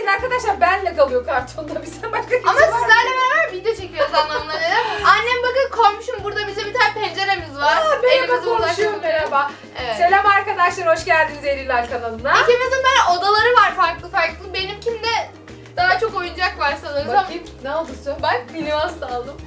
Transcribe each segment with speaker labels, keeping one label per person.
Speaker 1: değil arkadaşlar, benle kalıyor kartonda, bizden başka kimse
Speaker 2: Ama
Speaker 1: var
Speaker 2: sizlerle beraber video çekiyoruz anlamına dedim. Annem bakın komşum, burada bize bir tane penceremiz var.
Speaker 1: Merhaba komşum, merhaba.
Speaker 2: Evet.
Speaker 1: Selam arkadaşlar, hoş geldiniz Eylül kanalına.
Speaker 2: İkimizin böyle odaları var farklı farklı. Benimkinde daha çok oyuncak var sanırım.
Speaker 1: Bakayım, ne oldu su?
Speaker 2: Bak Minivasta aldım.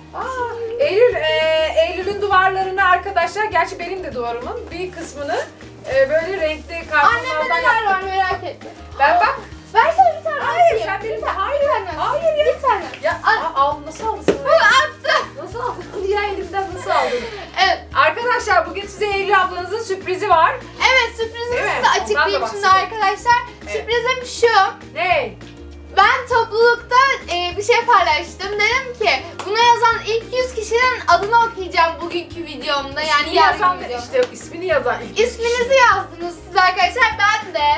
Speaker 1: Eylül'ün duvarlarını arkadaşlar, gerçi benim de duvarımın bir kısmını böyle renkli kartonlardan
Speaker 2: Annemde neler var
Speaker 1: yaptım.
Speaker 2: merak etme.
Speaker 1: Ben bak.
Speaker 2: Versene bir tane.
Speaker 1: Hayır, sen benim de. Hayır ya.
Speaker 2: Bir tane.
Speaker 1: Ya al, nasıl aldın sen?
Speaker 2: Attı.
Speaker 1: Nasıl aldın? Ya elimden nasıl aldın?
Speaker 2: Evet.
Speaker 1: Arkadaşlar bugün size Eylül ablanızın sürprizi var.
Speaker 2: Evet, sürprizimi
Speaker 1: Evet,
Speaker 2: size
Speaker 1: ondan da
Speaker 2: açıklayayım şimdi
Speaker 1: bahsedelim.
Speaker 2: arkadaşlar.
Speaker 1: Evet.
Speaker 2: Sürprizim şu.
Speaker 1: Ne?
Speaker 2: Ben toplulukta bir şey paylaştım. Dedim ki buna yazan ilk 100 kişinin adını okuyacağım bugünkü videomda. Yani
Speaker 1: İsmini yazan
Speaker 2: yarın
Speaker 1: da
Speaker 2: videomda.
Speaker 1: işte ismini yazan ilk
Speaker 2: İsminizi yazdınız siz arkadaşlar. Ben de.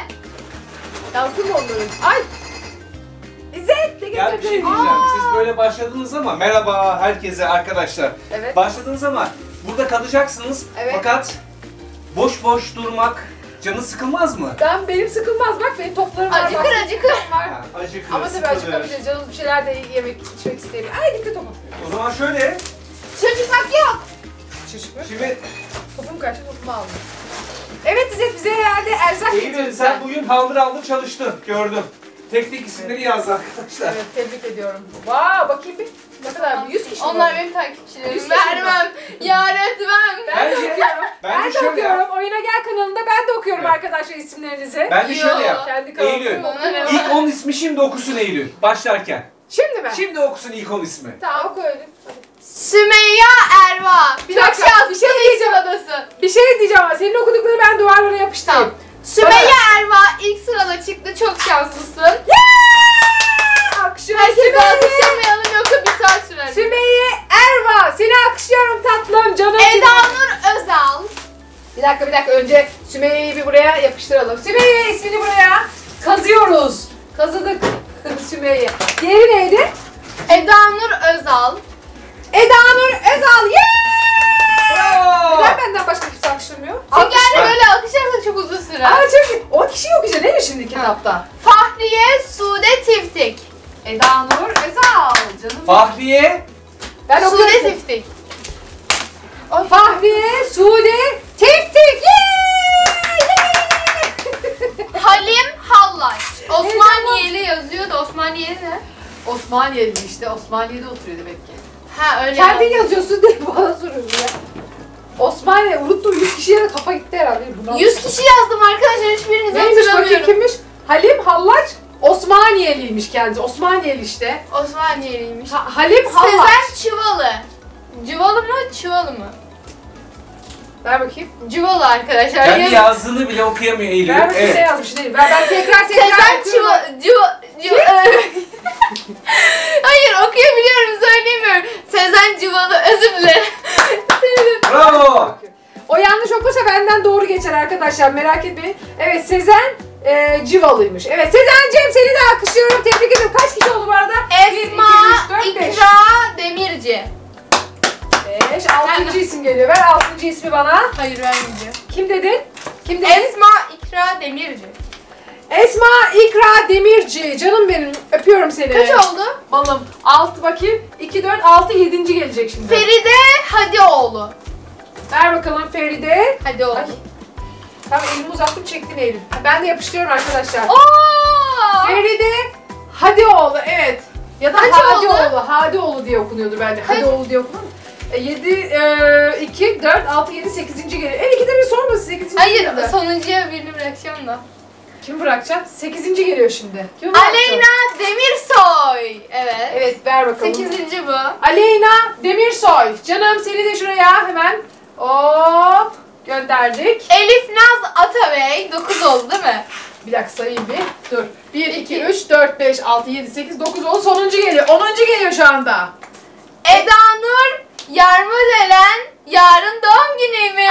Speaker 1: yazdım onları. Ay! İzzet de
Speaker 3: Ya bir şey
Speaker 1: getirdim.
Speaker 3: diyeceğim. Siz böyle başladınız ama merhaba herkese arkadaşlar.
Speaker 1: Evet.
Speaker 3: Başladınız ama burada kalacaksınız.
Speaker 1: Evet.
Speaker 3: Fakat boş boş durmak canı sıkılmaz mı?
Speaker 1: Benim sıkılmaz, bak benim toplarım var.
Speaker 2: Acıkır
Speaker 1: bak,
Speaker 2: acıkır.
Speaker 1: toplarım var.
Speaker 3: Ha, acıkır,
Speaker 1: Ama tabii
Speaker 3: sıkılır.
Speaker 1: acıkabilir, canım bir şeyler de yemek içmek istemiyor. Ay dikkat olma.
Speaker 3: O zaman şöyle.
Speaker 2: Çocukmak yok.
Speaker 1: Çocuk mu?
Speaker 3: Şimdi
Speaker 1: Topum kaçtı, topumu aldım. Evet İzzet, bize herhalde erzak
Speaker 3: Eylül
Speaker 1: getirdin
Speaker 3: sen bugün haldır haldır çalıştın. Gördüm. Tek tek isimleri yazdı arkadaşlar.
Speaker 1: Evet, tebrik ediyorum. Vaa, bakayım bir. Ne kadar? 100 kişi mi
Speaker 2: Onlar
Speaker 1: var?
Speaker 2: benim takipçilerim.
Speaker 1: 100 kişi mi
Speaker 2: Vermem. Yar etmem.
Speaker 1: Ben de
Speaker 3: Bence-
Speaker 1: okuyorum. Ben
Speaker 3: bence
Speaker 1: de
Speaker 3: şöyle
Speaker 1: okuyorum.
Speaker 3: yap.
Speaker 1: Oyuna Gel kanalında ben de okuyorum
Speaker 3: Evet.
Speaker 1: arkadaşlar isimlerinizi.
Speaker 3: Bence şöyle
Speaker 2: Yo.
Speaker 3: yap.
Speaker 1: Kendi
Speaker 3: Eylül.
Speaker 1: kanalımda.
Speaker 3: İlk 10 ismi şimdi okusun Eylül. Başlarken.
Speaker 1: Şimdi ben.
Speaker 3: Şimdi okusun ilk 10 ismi.
Speaker 1: Tamam, oku öyle.
Speaker 2: Sümeyye Erva.
Speaker 1: Bir
Speaker 2: Çok
Speaker 1: dakika,
Speaker 2: şanslı
Speaker 1: bir şey
Speaker 2: bir
Speaker 1: diyeceğim.
Speaker 2: adası.
Speaker 1: Bir şey diyeceğim ama senin okuduklarını ben duvarlara yapıştırayım.
Speaker 2: Sümeyye Erva ilk sırada çıktı. Çok şanslısın.
Speaker 1: Alkışlıyorum
Speaker 2: Herkese
Speaker 1: Sümeyye.
Speaker 2: alkışlamayalım yoksa bir saat sürer.
Speaker 1: Sümeyye Erva. Seni alkışlıyorum tatlım, canım.
Speaker 2: Eda Nur Özal.
Speaker 1: Bir dakika. Önce Sümeyye'yi bir buraya yapıştıralım. Sümeyye ismini buraya kazıyoruz. Kazıdık Sümeyye. Diğeri neydi?
Speaker 2: Eda Nur Özal.
Speaker 1: Eda Nur Özal. Yeah!
Speaker 3: Bravo!
Speaker 1: Neden benden başka kimse alkışlamıyor?
Speaker 2: Çünkü yani böyle alkışlarsa çok uzun sürer.
Speaker 1: Ama çünkü 10 kişi yok işte değil mi şimdi kitapta?
Speaker 2: Fahriye Sude Tiftik.
Speaker 1: Eda Nur Özal. Canım.
Speaker 3: Fahriye.
Speaker 1: Ben
Speaker 2: Sude
Speaker 1: okuyorum.
Speaker 2: Tiftik.
Speaker 1: Fahriye, Sude, Tiftik.
Speaker 2: Halim Hallaç. Osmaniyeli yazıyor da Osmaniyeli ne?
Speaker 1: Osmaniyeli işte. Osmaniye'de oturuyor demek ki.
Speaker 2: Ha öyle.
Speaker 1: Kendin
Speaker 2: yazıyor.
Speaker 1: yazıyorsun diye bana soruyorsun ya. Osmaniye unuttum, 100 kişiye de kafa gitti herhalde.
Speaker 2: 100 kişi yazdım arkadaşlar, hiçbirinizi
Speaker 1: Neymiş bakayım,
Speaker 2: hatırlamıyorum.
Speaker 1: kimmiş? Halim Hallaç Osmaniyeliymiş kendisi. Osmaniyeli işte.
Speaker 2: Osmaniyeliymiş.
Speaker 1: Halim Hallaç.
Speaker 2: Sezen Çıvalı. Cıvalı mı, Çıvalı mı?
Speaker 1: Ver bakayım.
Speaker 2: Cıvalı arkadaşlar.
Speaker 3: Kendi
Speaker 2: Yazın.
Speaker 3: yazdığını bile okuyamıyor Eylül.
Speaker 1: Ver bakayım, ne yazmış değil. Ben tekrar
Speaker 2: Sezen
Speaker 1: okuyorum.
Speaker 2: Hayır, okuyabiliyorum, söyleyemiyorum. Sezen Cıvalı, özür dilerim.
Speaker 3: Bravo!
Speaker 1: O yanlış okursa benden doğru geçer arkadaşlar, merak etmeyin. Evet, Sezen Civalı'ymış. Evet, Sezen'cim seni de alkışlıyorum, tebrik ederim. Kaç kişi oldu bu arada?
Speaker 2: Esma
Speaker 1: 5.
Speaker 2: İkra Demirci.
Speaker 1: 5, 6. isim geliyor. Ver 6. ismi bana.
Speaker 2: Hayır, vermeyeceğim.
Speaker 1: Kim dedin? Kim dedin?
Speaker 2: Esma İkra Demirci.
Speaker 1: Esma İkra Demirci. Canım benim, öpüyorum seni.
Speaker 2: Kaç oldu?
Speaker 1: Balım. 6 bakayım. 2, 4, 6, 7. gelecek şimdi.
Speaker 2: Feride Hadioğlu.
Speaker 1: Ver bakalım Feride.
Speaker 2: Hadioğlu.
Speaker 1: Ay. Tamam, elimi uzattım, çektim Eylül. Ben de yapıştırıyorum arkadaşlar.
Speaker 2: Oo!
Speaker 1: Feride Hadioğlu, evet. Ya da
Speaker 2: Kaç
Speaker 1: Hadioğlu. Hadioğlu diye okunuyordur bence.
Speaker 2: Kaç?
Speaker 1: Hadioğlu diye okunur. 7, 2, 4, 6, 7, 8. geliyor. İkide bir sormasın, 8.
Speaker 2: Hayır,
Speaker 1: geliyor.
Speaker 2: sonuncuya birini bırakacağım da.
Speaker 1: Kimi bırakacaksın? 8. geliyor şimdi. Kimi bırakacaksın?
Speaker 2: Aleyna Demirsoy. Evet.
Speaker 1: Evet, ver bakalım.
Speaker 2: 8. bu.
Speaker 1: Aleyna Demirsoy. Canım seni de şuraya hemen hop gönderdik.
Speaker 2: Elif Naz Atabey. 9 oldu değil mi?
Speaker 1: Bir dakika sayayım bir. Dur. 1, 2, 3, 4, 5, 6, 7, 8, 9, 10. Sonuncu geliyor. 10. geliyor şu anda.
Speaker 2: Eda Nur Yarmıdelen yarın doğum günüymüş.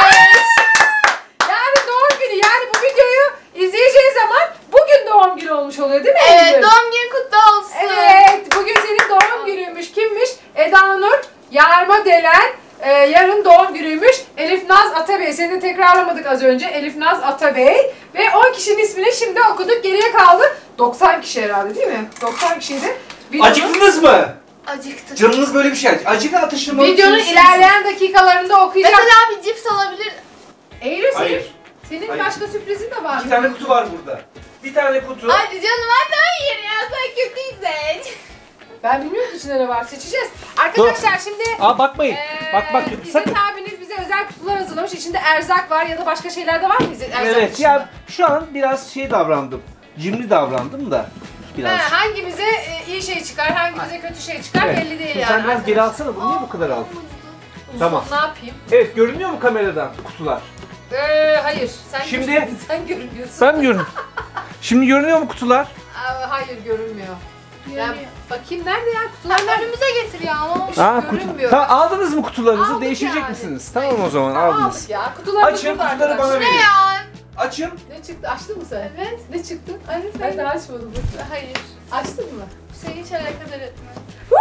Speaker 1: Yani doğum günü. Yani bu videoyu izleyeceği zaman bugün doğum günü olmuş oluyor değil mi?
Speaker 2: Evet,
Speaker 1: Eylül?
Speaker 2: doğum günü kutlu olsun.
Speaker 1: Evet. Bugün senin doğum günüymüş. Kimmiş? Eda Nur Yarmadelen Yarın doğum günüymüş. Elif Naz Atabey. Seni de tekrarlamadık az önce. Elif Naz Atabey. Ve 10 kişinin ismini şimdi okuduk. Geriye kaldı 90 kişi herhalde değil mi? 90 kişiydi.
Speaker 3: Acıktınız mı?
Speaker 2: Acıktım.
Speaker 3: Canınız böyle bir şey. Acık atıştırmalı.
Speaker 1: Videonun ilerleyen dakikalarında okuyacağız.
Speaker 2: Mesela bir cips alabilir.
Speaker 1: Eylül
Speaker 3: Hayır.
Speaker 1: senin
Speaker 3: Hayır.
Speaker 1: başka sürprizin de var.
Speaker 3: 2 tane kutu var burada. Bir tane kutu.
Speaker 2: Hadi canım hadi hayır ya sen kötüysen.
Speaker 1: Ben bilmiyorum ki içinde ne var. Seçeceğiz. Arkadaşlar şimdi
Speaker 3: Bakmayın. Bak
Speaker 1: İzzet abiniz bize özel kutular hazırlamış. İçinde erzak var ya da başka şeyler de var mı İzzet? Erzak
Speaker 4: Evet
Speaker 1: içinde?
Speaker 4: ya şu an biraz davrandım. Cimri davrandım da biraz.
Speaker 1: Hangimize iyi şey çıkar, hangimize kötü şey çıkar
Speaker 4: Evet.
Speaker 1: belli değil
Speaker 4: Sen
Speaker 1: yani.
Speaker 4: biraz geri alsana, bunu niye bu kadar aldın? Tamam.
Speaker 1: Ne yapayım?
Speaker 4: Evet, görünüyor mu kameradan kutular?
Speaker 1: Hayır. Sen
Speaker 4: Şimdi-
Speaker 1: görünmüyorsun. Sen görünmüyorsun.
Speaker 4: Ben mi görünüyorum? Şimdi görünüyor mu kutular?
Speaker 1: Hayır görünmüyor.
Speaker 2: Görünüyor.
Speaker 1: Bakayım nerede ya kutular?
Speaker 2: Sen önümüze getir ya.
Speaker 1: Görünmüyor.
Speaker 4: Tamam, aldınız mı kutularınızı?
Speaker 1: Aldık
Speaker 4: Değiştirecek
Speaker 1: yani.
Speaker 4: misiniz? Tamam o zaman aldınız.
Speaker 1: Aldık ya. Kutularımız
Speaker 3: Açın
Speaker 1: burada
Speaker 3: kutuları bana
Speaker 1: arkadaşlar.
Speaker 3: verin.
Speaker 2: Ne ya?
Speaker 3: Açın.
Speaker 1: Ne çıktı? Açtın mı sen?
Speaker 2: Evet.
Speaker 1: Ne çıktı?
Speaker 2: Evet,
Speaker 1: Ben de açmadım.
Speaker 2: Hayır.
Speaker 1: Açtın mı?
Speaker 2: Seni hiç alakadar etmez.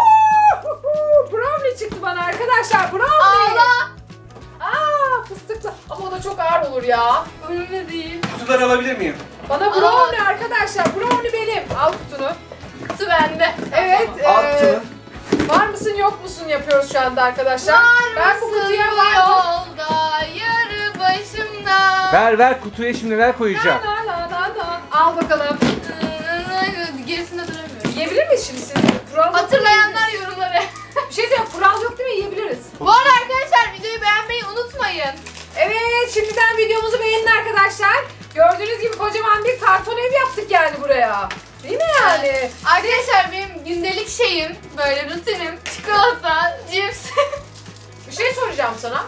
Speaker 1: Brownie çıktı bana arkadaşlar. Brownie.
Speaker 2: Ağla.
Speaker 1: Fıstıklı. Ama o da çok ağır olur ya.
Speaker 2: Önümde değil.
Speaker 3: Kutuları alabilir miyim?
Speaker 1: Bana brownie arkadaşlar. Brownie benim. Al kutunu.
Speaker 2: Kutu bende.
Speaker 1: Evet.
Speaker 3: Al kutunu.
Speaker 1: Var mısın yok musun yapıyoruz şu anda arkadaşlar.
Speaker 2: Var
Speaker 1: Ben bu
Speaker 2: mısın
Speaker 1: kutuya
Speaker 2: bu
Speaker 1: var.
Speaker 2: yolda yarı başımda.
Speaker 4: Ver kutuya şimdi neler koyacağım.
Speaker 1: Al bakalım.
Speaker 2: Gerisinde duramıyorum.
Speaker 1: Yiyebilir miyiz şimdi siz? Kural yok.
Speaker 2: Hatırlayanlar yorumlara.
Speaker 1: Bir şey söyleyeyim. Kural yok değil mi? Yiyebiliriz.
Speaker 2: Bu arada arkadaşlar videoyu beğenmeyi unutmayın.
Speaker 1: Evet. Şimdiden videomuzu beğenin arkadaşlar. Gördüğünüz gibi kocaman bir karton ev yaptık yani buraya. Değil mi yani?
Speaker 2: Arkadaşlar benim gündelik şeyim, böyle rutinim, çikolata, cips.
Speaker 1: Bir şey soracağım sana.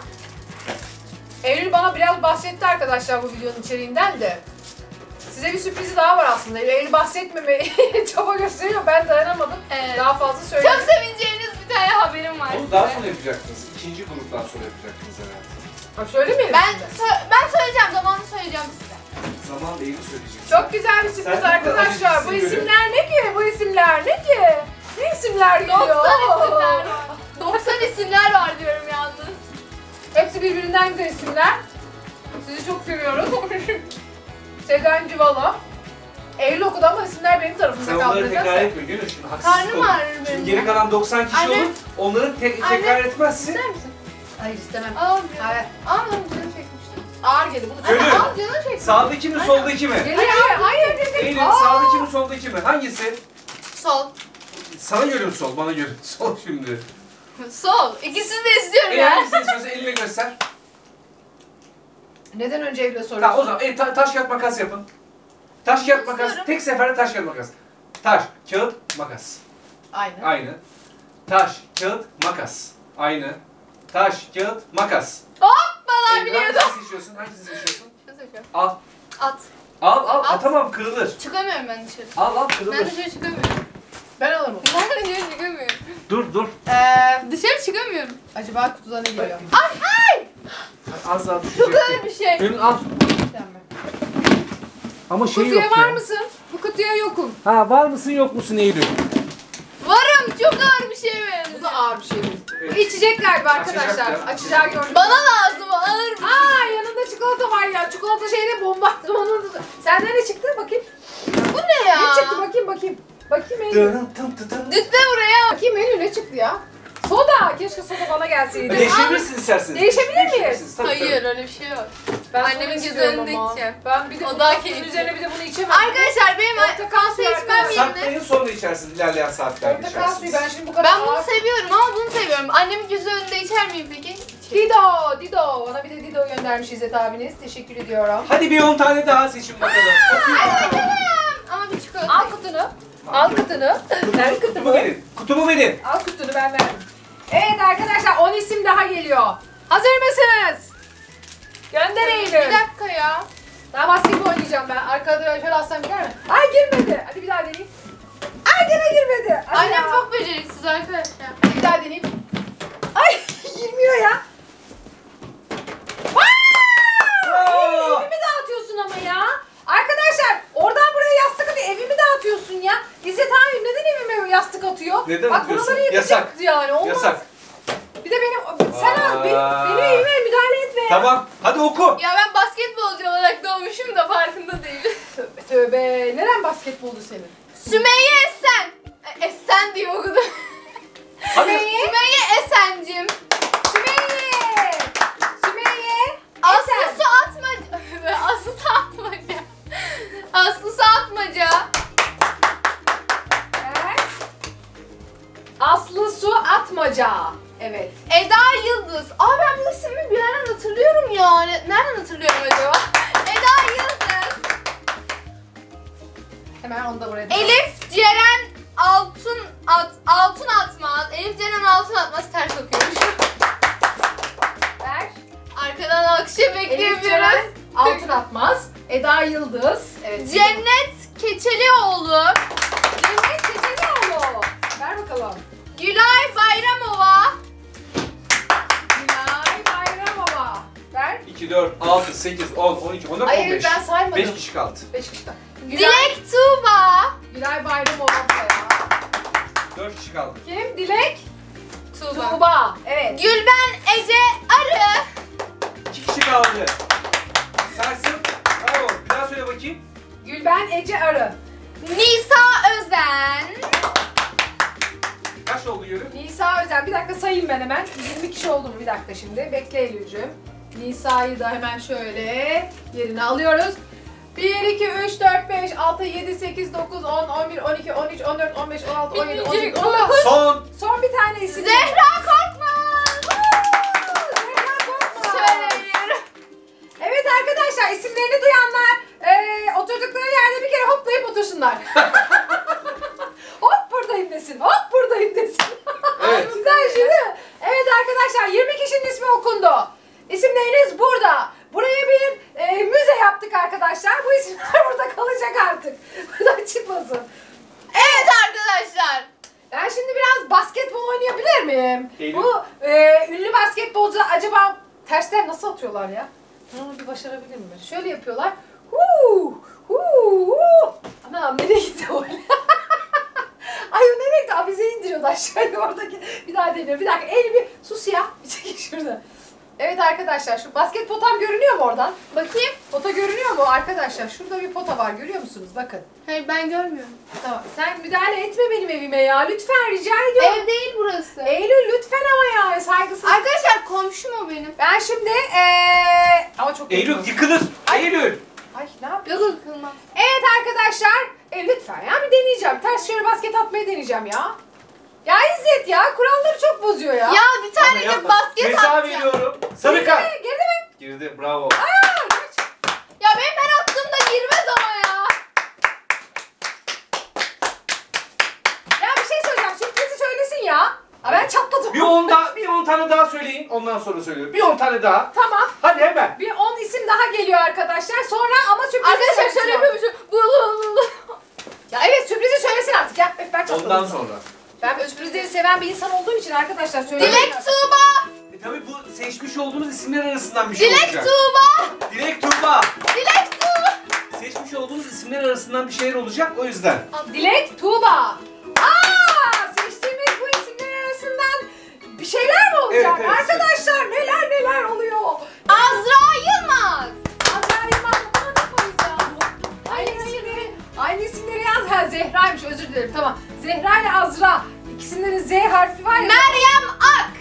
Speaker 1: Eylül bana biraz bahsetti arkadaşlar bu videonun içeriğinden de. Size bir sürprizi daha var aslında. Eylül bahsetmemeye çaba gösteriyor. Ben dayanamadım.
Speaker 2: Evet.
Speaker 1: Daha fazla söyleyeyim.
Speaker 2: Çok sevineceğiniz bir tane haberim var
Speaker 3: Bunu daha
Speaker 2: size.
Speaker 3: sonra yapacaktınız. İkinci gruptan sonra yapacaktınız herhalde.
Speaker 1: Ha, söylemeyelim
Speaker 2: Ben,
Speaker 1: şimdi.
Speaker 2: ben söyleyeceğim, zamanını söyleyeceğim size.
Speaker 3: Zaman değil söyleyeceksin.
Speaker 1: Çok güzel bir sürpriz
Speaker 3: Sen de
Speaker 1: arkadaşlar.
Speaker 3: acı
Speaker 1: Bu
Speaker 3: isim
Speaker 1: isimler ne ki? Bu isimler ne ki? Ne isimler geliyor?
Speaker 2: 90 isimler var. 90 isimler var diyorum yalnız.
Speaker 1: Hepsi birbirinden güzel isimler. Sizi çok seviyoruz. Sezen Civala. Eylül okudu ama isimler benim tarafımda
Speaker 3: Sen
Speaker 1: kaldı.
Speaker 3: onları tekrar
Speaker 1: nedense.
Speaker 3: etme Gönül, şimdi haksızlık
Speaker 2: Karnım
Speaker 3: olur.
Speaker 2: ağrır benim
Speaker 3: Şimdi
Speaker 2: ya.
Speaker 3: geri kalan 90 kişi
Speaker 2: Anne.
Speaker 3: olur, onları tekrar etmezsin.
Speaker 2: İster misin?
Speaker 1: Hayır istemem.
Speaker 2: Al
Speaker 1: Hayır.
Speaker 2: Al canım çekmiştim.
Speaker 1: Ağır geldi. Bunu
Speaker 3: Gönül.
Speaker 2: Al canım çektim.
Speaker 3: Sağdaki mi, soldaki mi?
Speaker 1: Geliyor. Hayır dedim.
Speaker 3: Eylül, sağdaki mi, soldaki mi? Hangisi?
Speaker 2: Sol.
Speaker 3: Sana göre mi sol, bana göre mi? Sol şimdi.
Speaker 2: Sol. İkisini de istiyorum
Speaker 3: Eğer
Speaker 2: ya.
Speaker 3: hangisini istiyorsan eline göster.
Speaker 1: Neden önce Eylül'e soruyorsun?
Speaker 3: Tamam o zaman taş kağıt makas yapın. Taş kağıt makas,
Speaker 2: İstiyorum.
Speaker 3: tek seferde taş kağıt makas. Taş, kağıt, makas.
Speaker 1: Aynı.
Speaker 3: Aynı. Taş, kağıt, makas. Aynı. Taş, kağıt, makas.
Speaker 2: Hoppalar
Speaker 3: Eylül,
Speaker 2: biliyordum.
Speaker 3: hangisini seçiyorsun? Hangisini seçiyorsun?
Speaker 2: Şunu seçiyorum.
Speaker 3: Al.
Speaker 2: At.
Speaker 3: Al,
Speaker 2: At.
Speaker 3: atamam, kırılır.
Speaker 2: Çıkamıyorum ben dışarı.
Speaker 3: Al,
Speaker 2: Ben
Speaker 3: kırılır.
Speaker 2: dışarı çıkamıyorum.
Speaker 1: Ben alırım.
Speaker 2: Ben dışarı çıkamıyorum.
Speaker 4: Dur.
Speaker 2: Dışarı çıkamıyorum.
Speaker 1: Acaba kutuda ne geliyor?
Speaker 3: Az daha
Speaker 2: Çok
Speaker 3: düşecekti.
Speaker 2: ağır bir şey.
Speaker 4: Gönül al. Ama şey
Speaker 1: Kutuya
Speaker 4: yok
Speaker 1: var
Speaker 4: ya.
Speaker 1: mısın? Bu kutuya yokum.
Speaker 4: Ha, var mısın yok musun Eylül?
Speaker 2: Varım. Çok ağır bir şey
Speaker 1: Bu
Speaker 2: benziyor.
Speaker 1: da ağır bir şey değil. Bu
Speaker 3: Evet.
Speaker 1: içecek galiba
Speaker 3: Açacak
Speaker 1: arkadaşlar.
Speaker 3: ya.
Speaker 1: Açacağı gördüm.
Speaker 2: Bana lazım ağır bir şey.
Speaker 1: Yanında çikolata var ya. Çikolata şeyle bombardımanı. Senden ne çıktı? Bakayım.
Speaker 2: Bu ne ya?
Speaker 1: Ne çıktı? Bakayım. Bakayım Eylül.
Speaker 2: Lütfen buraya.
Speaker 1: Bakayım Eylül ne çıktı ya? Soda. Keşke soda bana gelseydi.
Speaker 3: Değişebilirsiniz isterseniz.
Speaker 1: Değişebilir miyiz?
Speaker 3: Değişebilirsiniz, tabii,
Speaker 2: Hayır öyle bir şey yok.
Speaker 1: Ben
Speaker 2: Annemin
Speaker 1: soda
Speaker 2: gözü
Speaker 1: istiyorum
Speaker 2: önünde
Speaker 1: ama.
Speaker 2: içeceğim.
Speaker 1: Ben bir de
Speaker 2: O
Speaker 1: bu
Speaker 2: daha
Speaker 1: tatlının
Speaker 2: keyifli.
Speaker 1: üzerine bir de bunu içemem.
Speaker 2: Arkadaşlar benim
Speaker 1: Portakal suyu
Speaker 2: kahve içmem
Speaker 1: arkadaşlar.
Speaker 2: yerine.
Speaker 3: Saklayın sonra içersiniz ilerleyen saatlerde
Speaker 1: Portakal suyu
Speaker 3: içersiniz.
Speaker 1: ben şimdi bu kadar
Speaker 2: Ben bunu
Speaker 1: ağır-
Speaker 2: seviyorum ama bunu seviyorum. Annemin gözü önünde içer miyim peki?
Speaker 1: Dido. Bana bir de Dido göndermiş İzzet abiniz. Teşekkür ediyorum.
Speaker 3: Hadi bir 10 tane daha seçin bakalım. Okuyun bakalım.
Speaker 2: Ama bir çikolata.
Speaker 1: Al kutunu. Al kutunu. Ver
Speaker 3: Kutumu
Speaker 1: kutumu.
Speaker 3: verin. Kutumu verin.
Speaker 1: Al kutunu ben verdim. Evet arkadaşlar 10 isim daha geliyor. Hazır mısınız? Gönder
Speaker 2: Bir
Speaker 1: Eylül.
Speaker 2: dakika ya.
Speaker 1: Daha basketbol oynayacağım ben. Arkada şöyle alsam gider mi? Ay girmedi. Hadi bir daha deneyeyim. Ay gene girmedi. Hadi
Speaker 2: Annem
Speaker 1: ya.
Speaker 2: çok beceriksiz arkadaşlar.
Speaker 1: Bir daha deneyeyim. Ay girmiyor ya. Evimi dağıtıyorsun ama ya. Arkadaşlar oradan buraya yastık atıyor. Evimi dağıtıyorsun ya. İzzet abi neden evime yastık atıyor?
Speaker 3: Neden
Speaker 1: Bak
Speaker 3: atıyorsun?
Speaker 1: buraları
Speaker 3: Yasak.
Speaker 1: yıkacaktı yani. Olmaz.
Speaker 3: Yasak.
Speaker 1: Bir de benim sen al.
Speaker 3: Vay.
Speaker 1: Benim evime müdahale etme.
Speaker 3: Tamam. Hadi oku.
Speaker 2: Ya ben basketbolcu olarak doğmuşum da farkında değilim.
Speaker 1: Tövbe tövbe. Neren basketboldu senin?
Speaker 2: Sümeyye Esen. Esen diye okudum.
Speaker 3: Hadi.
Speaker 2: Sümeyye Esen'cim.
Speaker 1: Sümeyye. Sümeyye.
Speaker 2: Aslı
Speaker 1: Esen.
Speaker 2: Su Atmaca. Aslı Su Atmaca. Aslı Su Atmaca.
Speaker 1: Evet. Aslı Su Atmaca. Evet.
Speaker 2: Eda Yıldız. Aa ben bu ismi bir yerden hatırlıyorum ya. Nereden hatırlıyorum acaba? Eda Yıldız.
Speaker 1: Hemen onu da buraya.
Speaker 2: Elif Ceren Altun Atmaz. Elif Ceren Altun Atmaz ters okuyormuş.
Speaker 1: Ver.
Speaker 2: Arkadan alkışı
Speaker 1: Elif
Speaker 2: bekliyorum
Speaker 1: Ceren
Speaker 2: biraz.
Speaker 1: Altın Atmaz. Eda Yıldız. Evet.
Speaker 2: Cennet Keçelioğlu.
Speaker 1: Cennet Keçelioğlu. Ver bakalım.
Speaker 2: Gülay Bayramova.
Speaker 1: Gülay Bayramova. Ver.
Speaker 3: 2, 4, 6, 8, 10, 12, 14,
Speaker 1: Ay
Speaker 3: 15.
Speaker 1: evet ben saymadım.
Speaker 3: 5 kişi kaldı.
Speaker 1: 5 kişi.
Speaker 2: Dilek Tuğba.
Speaker 1: Gülay Bayramova ya.
Speaker 3: 4 kişi kaldı.
Speaker 1: Kim? Dilek
Speaker 2: Tuğba.
Speaker 1: Tuğba. Evet.
Speaker 2: Gülben Ece Arı.
Speaker 3: 2 kişi kaldı. Sarsın. Bravo. Bir daha söyle bakayım.
Speaker 1: Gülben Ece Arı.
Speaker 2: Nisa Özen.
Speaker 3: Kaç oldu yürü?
Speaker 1: Nisa Özen. Bir dakika sayayım ben hemen. 20 kişi oldu mu? Bir dakika şimdi. Bekle Eylül'cüğüm. Nisa'yı da hemen şöyle yerine alıyoruz. 1, 2, 3, 4, 5, 6, 7, 8, 9, 10, 11, 12, 13, 14, 15, 16, 17, 18, 19.
Speaker 3: Son.
Speaker 1: Son bir tane isim.
Speaker 2: Zehra Korkmaz.
Speaker 1: Zehra Korkmaz.
Speaker 2: Şöyle veriyorum.
Speaker 1: Evet arkadaşlar isimlerini duyanlar oturdukları yerde bir kere hoplayıp otursunlar. Hop buradayım desin. Hop buradayım desin.
Speaker 3: Evet.
Speaker 1: Güzel şimdi. Evet arkadaşlar 20 kişinin ismi okundu. İsimleriniz burada. Buraya bir müze yaptık arkadaşlar. Bu isimler burada kalacak artık. Buradan çıkmasın.
Speaker 2: Evet arkadaşlar.
Speaker 1: Ben şimdi biraz basketbol oynayabilir miyim?
Speaker 3: Eylül.
Speaker 1: Bu ünlü basketbolcular acaba tersten nasıl atıyorlar ya? Onu bir başarabilir miyim? Şöyle yapıyorlar. Huu, huu, huu. Anam nereye gitti o? Ay o nereye gitti? Avize indiriyordu aşağıya oradaki. Bir daha deniyor. Bir dakika el bir sus ya. Bir çekil şurada. Evet arkadaşlar şu basket potam görünüyor mu oradan?
Speaker 2: Bakayım.
Speaker 1: Pota görünüyor mu arkadaşlar? Şurada bir pota var görüyor musunuz? Bakın.
Speaker 2: Hayır ben görmüyorum.
Speaker 1: Tamam. Sen müdahale etme benim evime ya. Lütfen rica ediyorum.
Speaker 2: Ev değil burası.
Speaker 1: Eylül lütfen ama ya saygısız.
Speaker 2: Arkadaşlar komşum o benim.
Speaker 1: Ben şimdi ama çok
Speaker 3: Eylül
Speaker 1: yakın.
Speaker 3: yıkılır. Eylül.
Speaker 1: Ay ne yapıyorsun?
Speaker 2: Yok yıkılmaz.
Speaker 1: Evet arkadaşlar. Lütfen ya bir deneyeceğim. Ters şöyle basket atmayı deneyeceğim ya. Ya İzzet ya kuralları çok bozuyor ya.
Speaker 2: Ya bir tane
Speaker 3: Ama
Speaker 2: de
Speaker 3: yapma.
Speaker 2: basket
Speaker 3: Ceza
Speaker 2: atacağım.
Speaker 3: veriyorum. Sarı kart.
Speaker 1: Girdi mi?
Speaker 3: Girdi. Bravo.
Speaker 1: Aa, geç.
Speaker 2: Ya benim her attığımda girmez ama ya.
Speaker 1: Ya bir şey söyleyeceğim. Sürprizi söylesin ya. Aa, ben çatladım.
Speaker 3: Bir 10 tane daha söyleyin. Ondan sonra söylüyorum. Bir 10 tane daha.
Speaker 1: Tamam.
Speaker 3: Hadi hemen.
Speaker 1: Bir 10 isim daha geliyor arkadaşlar. Sonra ama sürprizi
Speaker 2: Arkadaşlar
Speaker 1: söylesin
Speaker 2: şöyle
Speaker 1: ama.
Speaker 2: yapıyormuşum.
Speaker 1: Ya evet sürprizi söylesin artık ya. Ben çatladım.
Speaker 3: Ondan sonra.
Speaker 1: Ben sürprizleri seven bir insan olduğum için arkadaşlar söyleyeyim.
Speaker 2: Dilek Tuğba.
Speaker 3: Tabii bu seçmiş olduğumuz isimler arasından bir şey
Speaker 2: Dilek
Speaker 3: olacak.
Speaker 2: Tuğba.
Speaker 3: Dilek Tuğba.
Speaker 2: Dilek Tuğba.
Speaker 3: Seçmiş olduğumuz isimler arasından bir şeyler olacak o yüzden.
Speaker 1: Dilek Tuğba. Seçtiğimiz bu isimler arasından bir şeyler mi olacak?
Speaker 3: Evet, evet,
Speaker 1: arkadaşlar neler oluyor?
Speaker 2: Azra Yılmaz.
Speaker 1: Azra Yılmaz bana yapmayız ya. Aynı isimleri yaz. Ha Zehra'ymış özür dilerim tamam. Zehra ile Azra. İkisinde de Z harfi var ya.
Speaker 2: Meryem Ak.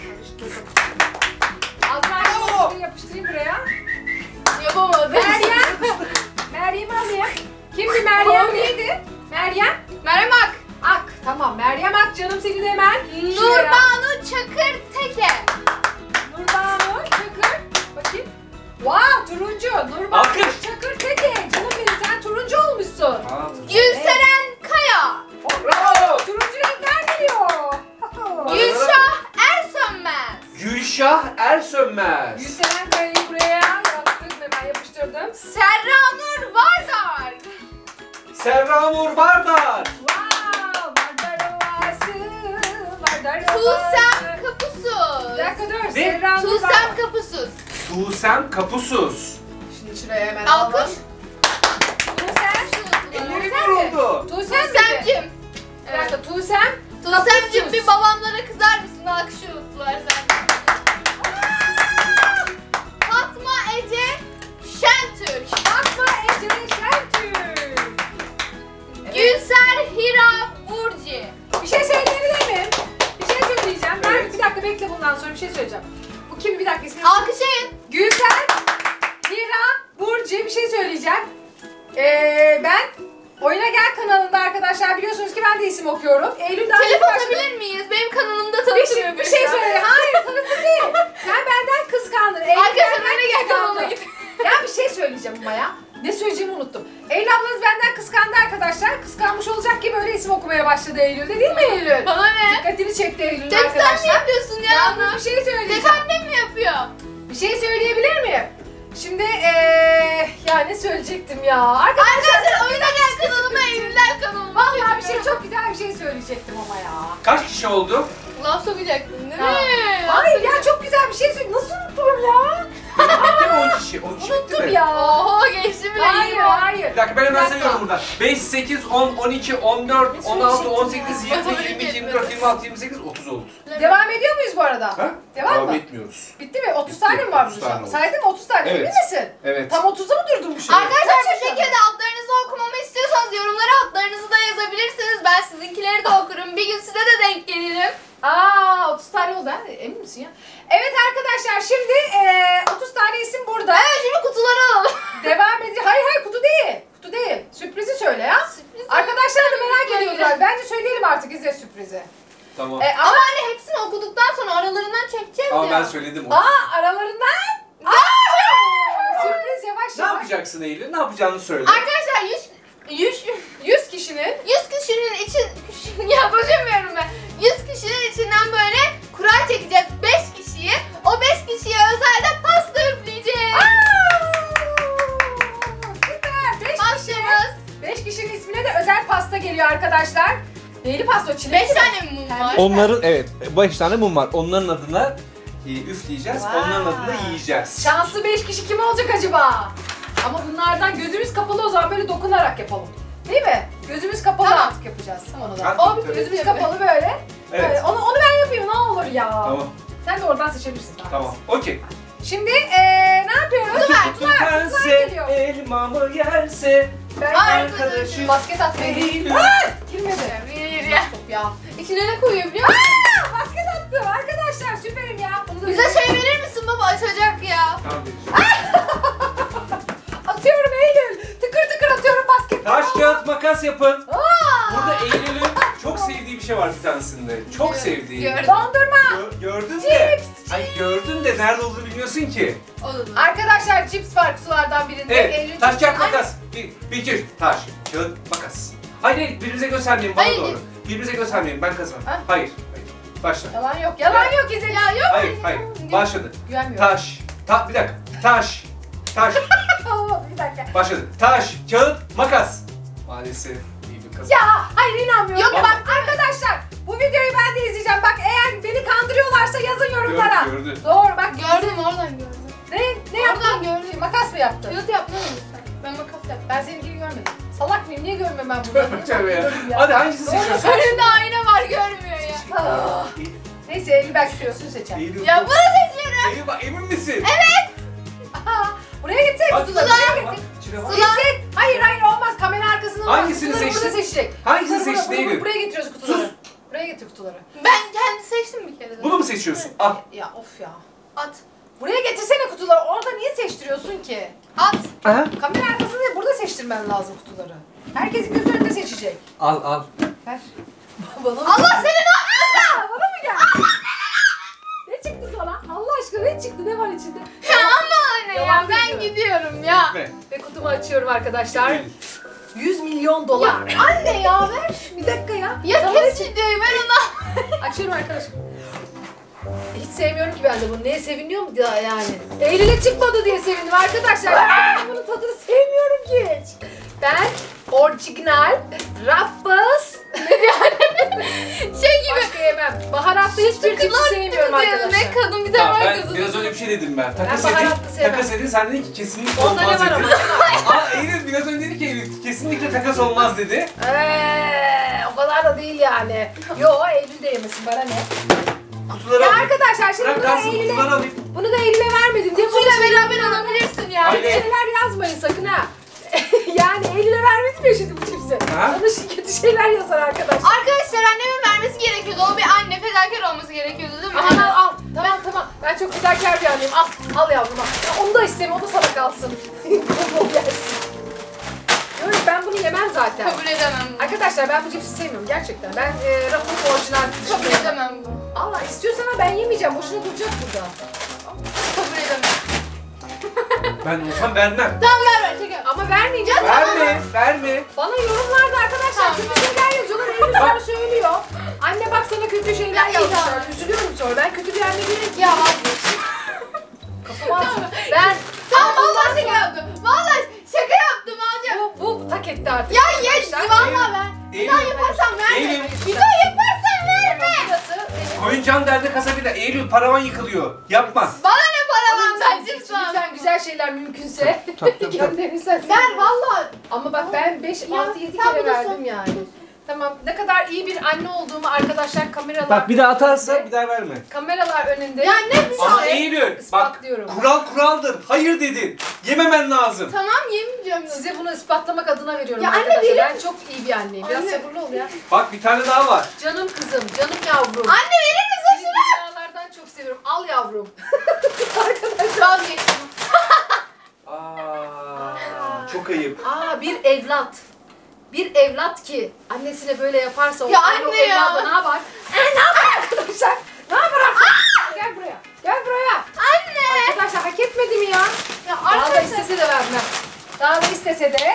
Speaker 1: Azra'yı yapıştırayım buraya.
Speaker 2: Yapamadım.
Speaker 1: Meryem'i alayım. Kimdi Meryem neydi? Meryem
Speaker 2: Ak.
Speaker 1: Ak. Tamam Meryem Ak canım seni de hemen.
Speaker 2: Nurbanu Çakır Teke.
Speaker 1: Nurbanu Çakır. Bakayım. Wow turuncu. Nurbanu
Speaker 3: Alkış.
Speaker 1: Çakır Teke. Canım benim sen turuncu olmuşsun.
Speaker 2: Gülseren Kaya.
Speaker 3: Bravo.
Speaker 1: Turuncu renkler geliyor.
Speaker 2: Gülşah Ersönmez.
Speaker 3: Gülşah Ersönmez.
Speaker 1: Gülseren Kaya'yı buraya yaptırdım hemen yapıştırdım.
Speaker 2: Serra Nur Vardar.
Speaker 3: Serra Nur Bardar.
Speaker 1: Wow. Vardar Ovası. Vardar
Speaker 2: Tuğsem Kapusuz.
Speaker 1: Bir dakika dur.
Speaker 3: Ne?
Speaker 1: Serra Nur
Speaker 2: Tuğsem
Speaker 1: Vardar.
Speaker 2: Kapusuz.
Speaker 3: Tuğsem Kapusuz.
Speaker 1: Şimdi şuraya hemen
Speaker 2: Alkış.
Speaker 1: alalım. Tuğsem.
Speaker 3: Elleri oldu.
Speaker 1: Tuğsem miydi?
Speaker 2: Tuğsemcim.
Speaker 1: Bir dakika Tuğsem.
Speaker 2: Tuğsemcim bir babamlara kızar mısın? Alkışı unuttular sen.
Speaker 1: söyleyeceğim. Bu kim? Bir dakika ismini...
Speaker 2: Alkışlayın.
Speaker 1: Gülsen, Hira, Burcu bir şey söyleyeceğim. Ben Oyuna Gel kanalında arkadaşlar biliyorsunuz ki ben de isim okuyorum. Eylül'de
Speaker 2: Telef atabilir miyiz? Benim kanalımda tanıtmıyor.
Speaker 1: bir şey söyle. Hayır tanıtım değil. Sen benden kıskandın.
Speaker 2: Arkadaşlar Oyuna Gel kanalına git.
Speaker 1: Ya bir şey söyleyeceğim ama ya. Ne söyleyeceğimi unuttum. Eylül ablanız benden kıskandı arkadaşlar. Kıskanmış olacak ki böyle isim okumaya başladı Eylül'de değil mi Eylül?
Speaker 2: Bana ne?
Speaker 1: Dikkatini çekti Eylül'ün
Speaker 2: Tek
Speaker 1: arkadaşlar.
Speaker 2: sen mi yapıyorsun ya?
Speaker 1: Yalnız bir şey söyleyeceğim.
Speaker 2: Tek annem mi yapıyor?
Speaker 1: Bir şey söyleyebilir miyim? Şimdi ya ne söyleyecektim ya?
Speaker 2: Arkadaşlar Oyuna Gel kanalıma, Eylüller kanalıma.
Speaker 1: Vallahi bir şey çok güzel bir şey söyleyecektim ama ya.
Speaker 3: Kaç kişi oldu?
Speaker 2: Laf sokacaktın değil
Speaker 1: Ha.
Speaker 2: mi?
Speaker 1: Hayır ya çok güzel bir şey söyle. Nasıl unuttum ya?
Speaker 3: Bitti mi 10 kişi? 10 kişi bitti
Speaker 1: Unuttum
Speaker 3: mi?
Speaker 1: ya.
Speaker 2: Oho geçti bile.
Speaker 1: Hayır
Speaker 2: iyi.
Speaker 1: hayır.
Speaker 3: Bir dakika ben hemen
Speaker 1: Bir dakika.
Speaker 3: sayıyorum burada. 5, 8, 10, 12, 14,
Speaker 1: Ne
Speaker 3: 16,
Speaker 1: söyleyecektim
Speaker 3: 18,
Speaker 1: ya?
Speaker 3: 20, 22, 24, 26, 28, 30 oldu.
Speaker 1: Devam ediyor muyuz bu arada?
Speaker 3: Ha?
Speaker 1: Devam mı?
Speaker 3: etmiyoruz.
Speaker 1: Bitti mi? 30
Speaker 3: Bitti.
Speaker 1: tane mi var
Speaker 3: 30
Speaker 1: burada?
Speaker 3: tane oldu.
Speaker 1: Saydın mı 30 tane?
Speaker 3: Evet.
Speaker 1: Emin misin?
Speaker 3: Evet.
Speaker 1: Tam 30'da mı durdun bu şey?
Speaker 2: Arkadaşlar bu
Speaker 1: Gerçekten mi?
Speaker 2: şekilde adlarınızı okumamı istiyorsanız yorumlara adlarınızı da yazabilirsiniz. Ben sizinkileri de okurum. Bir gün size de denk gelirim.
Speaker 1: 30 tane oldu ha? Emin misin ya? Evet arkadaşlar şimdi 30 tane isim burada.
Speaker 2: Evet şimdi kutuları alalım.
Speaker 1: Devam edeceğiz. Hayır kutu değil. Kutu değil. Sürprizi söyle ya.
Speaker 2: Sürpriz
Speaker 1: Arkadaşlar da merak
Speaker 2: olsun.
Speaker 1: ediyorlar. Bence söyleyelim artık İzzet sürprizi.
Speaker 3: Tamam.
Speaker 1: Ama
Speaker 2: Ama anne hepsini okuduktan sonra aralarından çekeceğiz
Speaker 3: Ama
Speaker 2: ya.
Speaker 3: ben söyledim onu.
Speaker 1: aralarından sürpriz yavaş
Speaker 3: Ne
Speaker 1: yavaş.
Speaker 3: yapacaksın Eylül? Ne yapacağını söyle.
Speaker 2: Arkadaşlar
Speaker 1: 100 kişinin
Speaker 2: 100 kişinin için ya başlamıyorum ben. 100 kişinin içinden böyle kura çekeceğiz 5 kişiyi. O 5 kişiye özel de pasta üfleyeceğiz.
Speaker 1: Süper. 5 kişi.
Speaker 2: Pastamız.
Speaker 1: 5 kişinin ismine de özel pasta geliyor arkadaşlar. Neyli pasta? 5
Speaker 2: 5 tane mum var.
Speaker 4: Onların evet 5 tane mum var. Onların adına
Speaker 3: Üfleyeceğiz.
Speaker 1: Vay.
Speaker 3: Onların adını yiyeceğiz.
Speaker 1: Şanslı 5 kişi kim olacak acaba? Ama bunlardan gözümüz kapalı o zaman böyle dokunarak yapalım. Değil mi? Gözümüz kapalı
Speaker 2: Tamam.
Speaker 1: artık yapacağız. Onu da.
Speaker 3: Tamam.
Speaker 1: Gözümüz kapalı böyle.
Speaker 3: Evet.
Speaker 1: Böyle. Onu ben yapayım ne olur ya.
Speaker 3: Tamam.
Speaker 1: Sen de oradan seçebilirsin.
Speaker 3: Tamam. Okey.
Speaker 1: Şimdi ne yapıyoruz?
Speaker 4: Tutarse
Speaker 1: geliyor.
Speaker 4: elmamı yerse
Speaker 1: Ben
Speaker 2: Arkadaşım.
Speaker 1: basket atmayı
Speaker 4: Eylül.
Speaker 1: girmedi.
Speaker 2: Bir ya.
Speaker 1: Top ya.
Speaker 2: İçine ne koyuyor biliyor musun?
Speaker 1: Basket attım arkadaşlar süperim ya. Bunu da
Speaker 2: Bize şey verir misin baba açacak ya.
Speaker 3: Tamam vereceğim.
Speaker 1: atıyorum Eylül. Tıkır tıkır atıyorum basket.
Speaker 3: Taş, kağıt, makas yapın.
Speaker 1: Aa!
Speaker 3: Burada Eylül'ün çok sevdiği bir şey var bir tanesinde. Çok sevdiği.
Speaker 2: Gördüm.
Speaker 1: Dondurma.
Speaker 3: Gördün de.
Speaker 1: Cips,
Speaker 3: Ay gördün de nerede olduğunu bilmiyorsun ki.
Speaker 2: Olur.
Speaker 1: Arkadaşlar cips var kutulardan birinde.
Speaker 3: Evet.
Speaker 1: Eylül'ün
Speaker 3: Taş,
Speaker 1: cipsi-
Speaker 3: kağıt, makas. Bir, iki, üç. Taş, kağıt, makas. Hayır, birbirimize göstermeyin bana
Speaker 2: Hayır.
Speaker 3: doğru. Birbirimize göstermeyin ben kazanırım.
Speaker 1: Ha?
Speaker 3: Hayır. Başla.
Speaker 1: Yalan yok. Yalan yok İzzet.
Speaker 2: Ya yok.
Speaker 3: Hayır. Başladı.
Speaker 1: Güvenmiyorum.
Speaker 3: Taş. Bir dakika. Taş.
Speaker 1: Olmadı bir dakika.
Speaker 3: Başladı. Taş, kağıt, makas. Maalesef iyi bir kazan.
Speaker 1: Ya hayır inanmıyorum.
Speaker 2: Yok,
Speaker 1: bak arkadaşlar bu videoyu ben de izleyeceğim. Bak eğer beni kandırıyorlarsa yazın yorumlara.
Speaker 3: Gördü.
Speaker 1: Doğru bak.
Speaker 2: Gördüm oradan gördüm.
Speaker 1: Ne yaptın?
Speaker 2: Oradan gördüm.
Speaker 1: Makas mı yaptın?
Speaker 2: Kağıt yapmadın mı sen? Ben makas yaptım.
Speaker 1: Ben seninkini görmedim. Salak mıyım? Niye görmüyorum ben bunları?
Speaker 3: Tövbe ya.
Speaker 1: Görüyorum
Speaker 3: Hadi hangisini seçiyorsun?
Speaker 2: Önünde ayna var görmüyor ya.
Speaker 1: Ah. Neyse Eylül belki şurasını seçer.
Speaker 3: Eylül.
Speaker 2: Ya bunu seçiyorum.
Speaker 3: Eylül bak emin misin?
Speaker 1: Aha, buraya gitsek
Speaker 3: Bak,
Speaker 1: kutuları.
Speaker 3: bak,
Speaker 1: Buraya
Speaker 3: bak,
Speaker 1: gitsek.
Speaker 3: içine bak.
Speaker 1: Gitsek. Hayır olmaz. Kamera arkasında olmaz.
Speaker 3: Hangisini
Speaker 1: Kutuları
Speaker 3: seçtin?
Speaker 1: burada seçecek.
Speaker 3: Hangisini
Speaker 1: Kutuları
Speaker 3: seçtin
Speaker 1: burada-
Speaker 3: Eylül?
Speaker 1: Buraya getiriyoruz kutuları.
Speaker 3: Sus.
Speaker 1: Buraya getir kutuları.
Speaker 2: Ben kendi seçtim bir kere de.
Speaker 3: Bunu mu seçiyorsun? Al.
Speaker 1: Ya of ya.
Speaker 2: At.
Speaker 1: Buraya getirsene kutuları. Orada niye seçtiriyorsun ki?
Speaker 2: At.
Speaker 4: Aha.
Speaker 1: Kamera arkasında değil, burada seçtirmen lazım kutuları. Herkesin göz önünde seçecek.
Speaker 3: Al.
Speaker 1: Ver. Bana mı?
Speaker 2: Allah seni ne yapmasın?
Speaker 1: Bana mı geldi? Ne çıktı sana? Allah aşkına ne çıktı? Ne var içinde?
Speaker 2: Ya ama anne ya
Speaker 1: Yalan
Speaker 2: ben
Speaker 1: diyor.
Speaker 2: gidiyorum ya.
Speaker 3: Gitme.
Speaker 1: Ve kutumu açıyorum arkadaşlar.
Speaker 3: Eylül.
Speaker 1: 100 milyon dolar.
Speaker 2: Anne ya ver.
Speaker 1: Bir dakika ya.
Speaker 2: Ya
Speaker 1: Sana
Speaker 2: kes
Speaker 1: ne
Speaker 2: videoyu ver ona.
Speaker 1: Açıyorum arkadaşlar. Hiç sevmiyorum ki ben de bunu. Neye seviniyor mu ya yani? Eylül'e çıkmadı diye sevindim arkadaşlar. Ben bunun tadını sevmiyorum ki hiç. Ben orijinal Ruffles
Speaker 2: Şey gibi.
Speaker 1: başka yemem. Baharatlı hiçbir cipsi sevmiyorum arkadaşlar.
Speaker 2: Ne kadın bir
Speaker 3: Tamam,
Speaker 2: tane
Speaker 3: ben
Speaker 2: kadın.
Speaker 3: biraz önce bir şey dedim ben. Takas
Speaker 1: Ben
Speaker 3: edin.
Speaker 1: baharatlı sevmem.
Speaker 3: Takas edin. Sen dedin ki kesinlikle
Speaker 1: Onda ne
Speaker 3: olmaz
Speaker 1: var
Speaker 3: dedin.
Speaker 1: ama?
Speaker 3: Aa Eylül biraz önce dedi ki Eylül kesinlikle takas olmaz dedi.
Speaker 1: O kadar da değil yani. Yo Eylül de yemesin bana ne?
Speaker 3: Kutuları
Speaker 1: Ya
Speaker 3: alayım.
Speaker 1: arkadaşlar şimdi
Speaker 3: Bırak
Speaker 1: bunu da
Speaker 3: kalsın
Speaker 1: Eylül'e
Speaker 3: kutuları alayım.
Speaker 1: bunu da Eylül'e vermedim diye
Speaker 2: Kutuyla beraber alabilirsin ya.
Speaker 3: Hayır.
Speaker 1: Kötü şeyler yazmayın sakın ha. Yani Eylül'e vermedim ya şimdi bu cipsi. size.
Speaker 3: Ha?
Speaker 1: Bana kötü şeyler yazar arkadaşlar.
Speaker 2: Arkadaşlar annemin vermesi gerekiyordu. O bir anne fedakar olması gerekiyordu değil mi?
Speaker 1: Hemen al. Tamam. Ben çok fedakar bir anneyim. Al yavrum al. Ya onu da istemiyorum. O da sana kalsın. Bol gelsin. Yok, ben bunu yemem zaten.
Speaker 2: Kabul edemem bunu.
Speaker 1: Arkadaşlar ben bu cipsi sevmiyorum gerçekten. Ben Ruffles orijinal
Speaker 2: Kabul edemem bunu.
Speaker 1: Allah istiyorsan al, ben yemeyeceğim. Boşuna duracak burada.
Speaker 2: Kabul edemem.
Speaker 3: Ben olsam vermem.
Speaker 2: Tamam ver çekiyorum.
Speaker 1: Ama vermeyeceğim.
Speaker 3: Verme.
Speaker 1: Bana yorumlarda arkadaşlar
Speaker 2: Tamam.
Speaker 1: kötü şeyler yazıyorlar. Eylül sana söylüyor. Anne bak sana kötü şeyler
Speaker 2: Ya,
Speaker 1: yazmışlar.
Speaker 2: tamam.
Speaker 1: Üzülüyorum sonra. Ben kötü bir anne değilim ki.
Speaker 2: Ya vazgeç.
Speaker 1: Kafama atma. Ben
Speaker 2: Tamam vallahi şaka yaptım. Vallahi şaka yaptım alacağım.
Speaker 1: bu tak etti artık.
Speaker 2: Ya ye
Speaker 1: Arkadaşlar,
Speaker 2: vallahi ver. Bir daha yaparsan verme.
Speaker 3: Eylül.
Speaker 2: Bir daha yaparsan verme.
Speaker 1: Burası benim.
Speaker 3: Oyuncağın derdi kasabıyla. Eylül paravan yıkılıyor. Yapma.
Speaker 2: Bana ne para ben
Speaker 1: Lütfen
Speaker 2: lütfen.
Speaker 1: güzel şeyler mümkünse
Speaker 4: Tabii.
Speaker 1: gönderirsen.
Speaker 2: Ver vallahi.
Speaker 1: Ama bak ben 5, 6, 7
Speaker 2: sen
Speaker 1: kere
Speaker 2: buradasın.
Speaker 1: verdim yani. Tamam. Ne kadar iyi bir anne olduğumu arkadaşlar
Speaker 4: Bak bir daha atarsa bir daha verme.
Speaker 1: kameralar önünde.
Speaker 2: Ya ne bir
Speaker 3: Ama
Speaker 2: şey.
Speaker 3: Eylül bak
Speaker 1: ispatlıyorum.
Speaker 3: kural kuraldır. Hayır dedin. Yememen lazım.
Speaker 2: Tamam yemeyeceğim.
Speaker 1: Size bunu ispatlamak adına veriyorum
Speaker 2: Ya anne,
Speaker 1: arkadaşlar.
Speaker 2: verir
Speaker 1: Ben çok iyi bir anneyim. Biraz
Speaker 2: Anne.
Speaker 1: sabırlı ol ya.
Speaker 3: Bak bir tane daha var.
Speaker 1: Canım kızım, canım yavrum.
Speaker 2: Anne verir misin
Speaker 1: Seni
Speaker 2: şunu?
Speaker 1: dünyalardan çok seviyorum. Al yavrum.
Speaker 2: Vazgeçtim.
Speaker 3: Çok ayıp.
Speaker 1: Bir evlat. Bir evlat ki annesine böyle yaparsa
Speaker 2: Ya
Speaker 1: o
Speaker 2: anne ya.
Speaker 1: evladı ne yapar? Ne yapar arkadaşlar? Ne yapar arkadaşlar? Gel buraya. Gel buraya.
Speaker 2: Anne.
Speaker 1: Arkadaşlar hak etmedi mi ya?
Speaker 2: Ya
Speaker 1: Daha da
Speaker 2: arkadaşlar.
Speaker 1: istese de vermem. Daha da istese de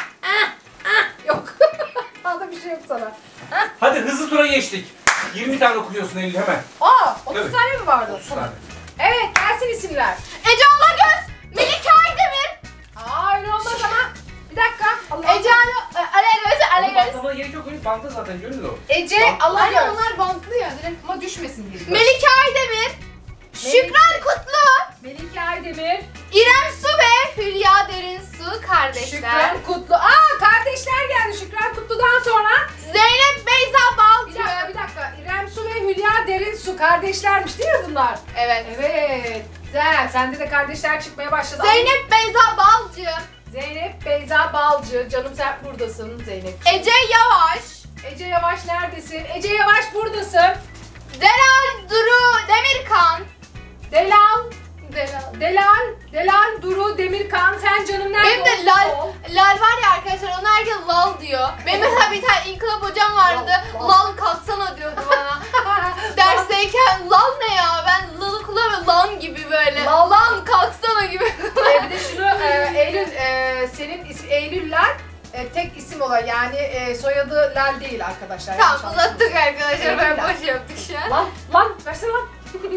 Speaker 1: yok. Daha da bir şey yok sana.
Speaker 3: Hadi hızlı tura geçtik. 20 tane okuyorsun Eylül hemen.
Speaker 1: 30
Speaker 3: Evet.
Speaker 1: tane mi vardı?
Speaker 3: 30 tane.
Speaker 1: Evet, gelsin isimler.
Speaker 2: Ece Alagöz. Melike Aydemir.
Speaker 1: Öyle olmaz ama. Bir dakika. Allah.
Speaker 2: Ece Alagöz.
Speaker 3: Ama
Speaker 2: Alagöz.
Speaker 3: bantlamana gerek yok. Öyle bantta zaten görün o.
Speaker 1: Ece
Speaker 2: Anne
Speaker 1: Alagöz.
Speaker 2: onlar bantlı ya direkt.
Speaker 1: Ama düşmesin diye.
Speaker 2: Melike Aydemir. Şükran Kutlu.
Speaker 1: Melike Aydemir.
Speaker 2: İrem Su ve Hülya Derinsu kardeşler.
Speaker 1: Şükran Kutlu. Kardeşler geldi Şükran Kutlu'dan sonra.
Speaker 2: Zeynep Beyza
Speaker 1: Bir
Speaker 2: Balcı.
Speaker 1: dakika. İrem Su ve Hülya Derinsu kardeşlermiş değil mi bunlar?
Speaker 2: Evet.
Speaker 1: Evet. Güzel. Sende de kardeşler çıkmaya başladı.
Speaker 2: Zeynep Beyza Balcı.
Speaker 1: Zeynep Beyza Balcı. Canım sen buradasın Zeynep.
Speaker 2: Ece Yavaş.
Speaker 1: Ece Yavaş neredesin? Ece Yavaş buradasın.
Speaker 2: Delal Duru Demirkan.
Speaker 1: Delal.
Speaker 2: Delal.
Speaker 1: Delal Duru Demirkan. Sen canım nerede?
Speaker 2: Benim de Lal var ya arkadaşlar ona herkes Lal diyor. Benim mesela bir tane inkılap hocam vardı.
Speaker 1: Lal.
Speaker 2: Lal kalksana diyordu bana. Dersteyken Lal ne ya? Ben Lal'ı kullanmıyorum. Lan gibi böyle.
Speaker 1: Lal.
Speaker 2: Lan kalksana gibi.
Speaker 1: Bir de şunu Eylül senin ismi Eylül Lal. Tek isim olan yani soyadı Lal değil arkadaşlar.
Speaker 2: Tamam
Speaker 1: Yanlış
Speaker 2: uzattık arkadaşlar. Ben
Speaker 1: Lal.
Speaker 2: boş yaptık şu an.
Speaker 1: Lan versene lan.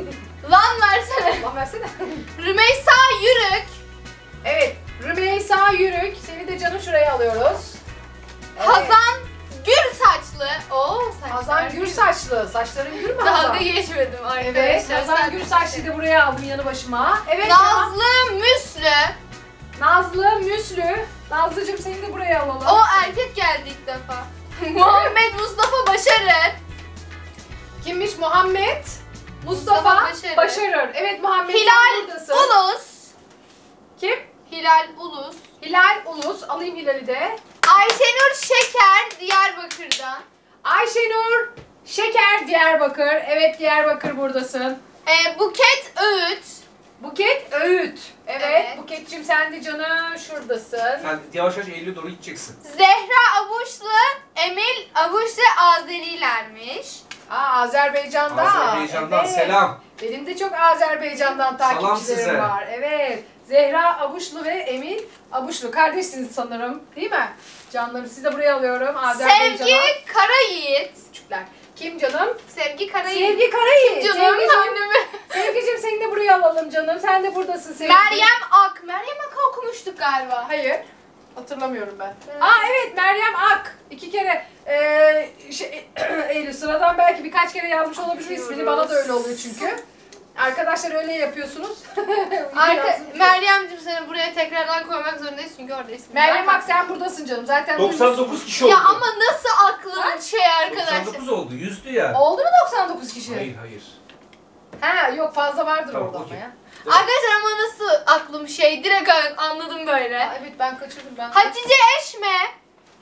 Speaker 2: Lan versene.
Speaker 1: Lan versene.
Speaker 2: Rümeysa Yürük.
Speaker 1: Evet. Rümeysa Yürük. Seni de canım şuraya alıyoruz. Evet.
Speaker 2: Hazan Gür saçlı. Oo saçlar.
Speaker 1: Hazan Gür saçlı. Saçların gür mü Hazan?
Speaker 2: Dalga geçmedim arkadaşlar.
Speaker 1: Evet. Hazan
Speaker 2: Sen-
Speaker 1: Gür saçlıyı da buraya aldım yanı başıma. Evet. devam.
Speaker 2: Nazlı Müslü.
Speaker 1: Nazlı Müslü. Nazlıcığım seni de buraya alalım.
Speaker 2: O erkek geldi ilk defa. Muhammed Mustafa Başarır.
Speaker 1: Kimmiş? Muhammed Mustafa
Speaker 2: Mustafa
Speaker 1: Başarır. Evet Muhammed sen
Speaker 2: Hilal
Speaker 1: buradasın.
Speaker 2: Ulus.
Speaker 1: Kim?
Speaker 2: Hilal Ulus.
Speaker 1: Hilal Ulus. Alayım Hilal'i de.
Speaker 2: Ayşenur Şeker Diyarbakır'dan.
Speaker 1: Ayşenur Şeker Diyarbakır. Evet Diyarbakır buradasın.
Speaker 2: Buket Öğüt.
Speaker 1: Buket Öğüt. Evet.
Speaker 2: Evet.
Speaker 1: Buket'cim sen de canım şuradasın.
Speaker 3: Sen yavaş yavaş Eylül'e doğru gideceksin.
Speaker 2: Zehra Abuşlu, Emil Abuşlu Azerilermiş.
Speaker 1: Azerbaycan'da.
Speaker 3: Azerbaycan'dan
Speaker 1: Evet.
Speaker 3: selam.
Speaker 1: Benim de çok Azerbaycan'dan
Speaker 3: Salam
Speaker 1: takipçilerim
Speaker 3: size.
Speaker 1: var. Evet. Zehra Abuşlu ve Emil Abuşlu. Kardeşsiniz sanırım. Değil mi? Canlarım sizi de buraya alıyorum. Azerbaycan'a.
Speaker 2: Sevgi Karayiğit.
Speaker 1: Küçükler. Kim canım?
Speaker 2: Sevgi Karayiğit.
Speaker 1: Sevgi Karayiğit.
Speaker 2: Canım
Speaker 1: Sevgicim,
Speaker 2: annemi.
Speaker 1: Sevgicim seni de buraya alalım canım. Sen de buradasın Sevgi.
Speaker 2: Meryem Ak. Meryem Ak okumuştuk galiba.
Speaker 1: Hayır. Hatırlamıyorum ben.
Speaker 2: Evet.
Speaker 1: Evet Meryem Ak. 2 kere Eylül sıradan belki birkaç kere yazmış olabilir ismini. Bana da öyle oluyor çünkü. Arkadaşlar öyle yapıyorsunuz.
Speaker 2: Meryem'cim seni buraya tekrardan koymak zorundayız çünkü orada ismin
Speaker 1: Meryem
Speaker 2: var.
Speaker 1: Ak sen buradasın canım. Zaten
Speaker 3: 99 kişi oldu.
Speaker 2: Ya ama nasıl aklın şey arkadaşlar.
Speaker 3: 99 oldu. 100'tü ya.
Speaker 1: oldu mu 99 kişi?
Speaker 3: Hayır.
Speaker 1: Ha yok fazla vardır
Speaker 3: Tamam,
Speaker 1: orada ama
Speaker 3: okey.
Speaker 1: ya.
Speaker 2: Arkadaşlar ama nasıl aklım şey direkt anladım böyle.
Speaker 1: Evet ben kaçırdım ben.
Speaker 2: Hatice Eşme.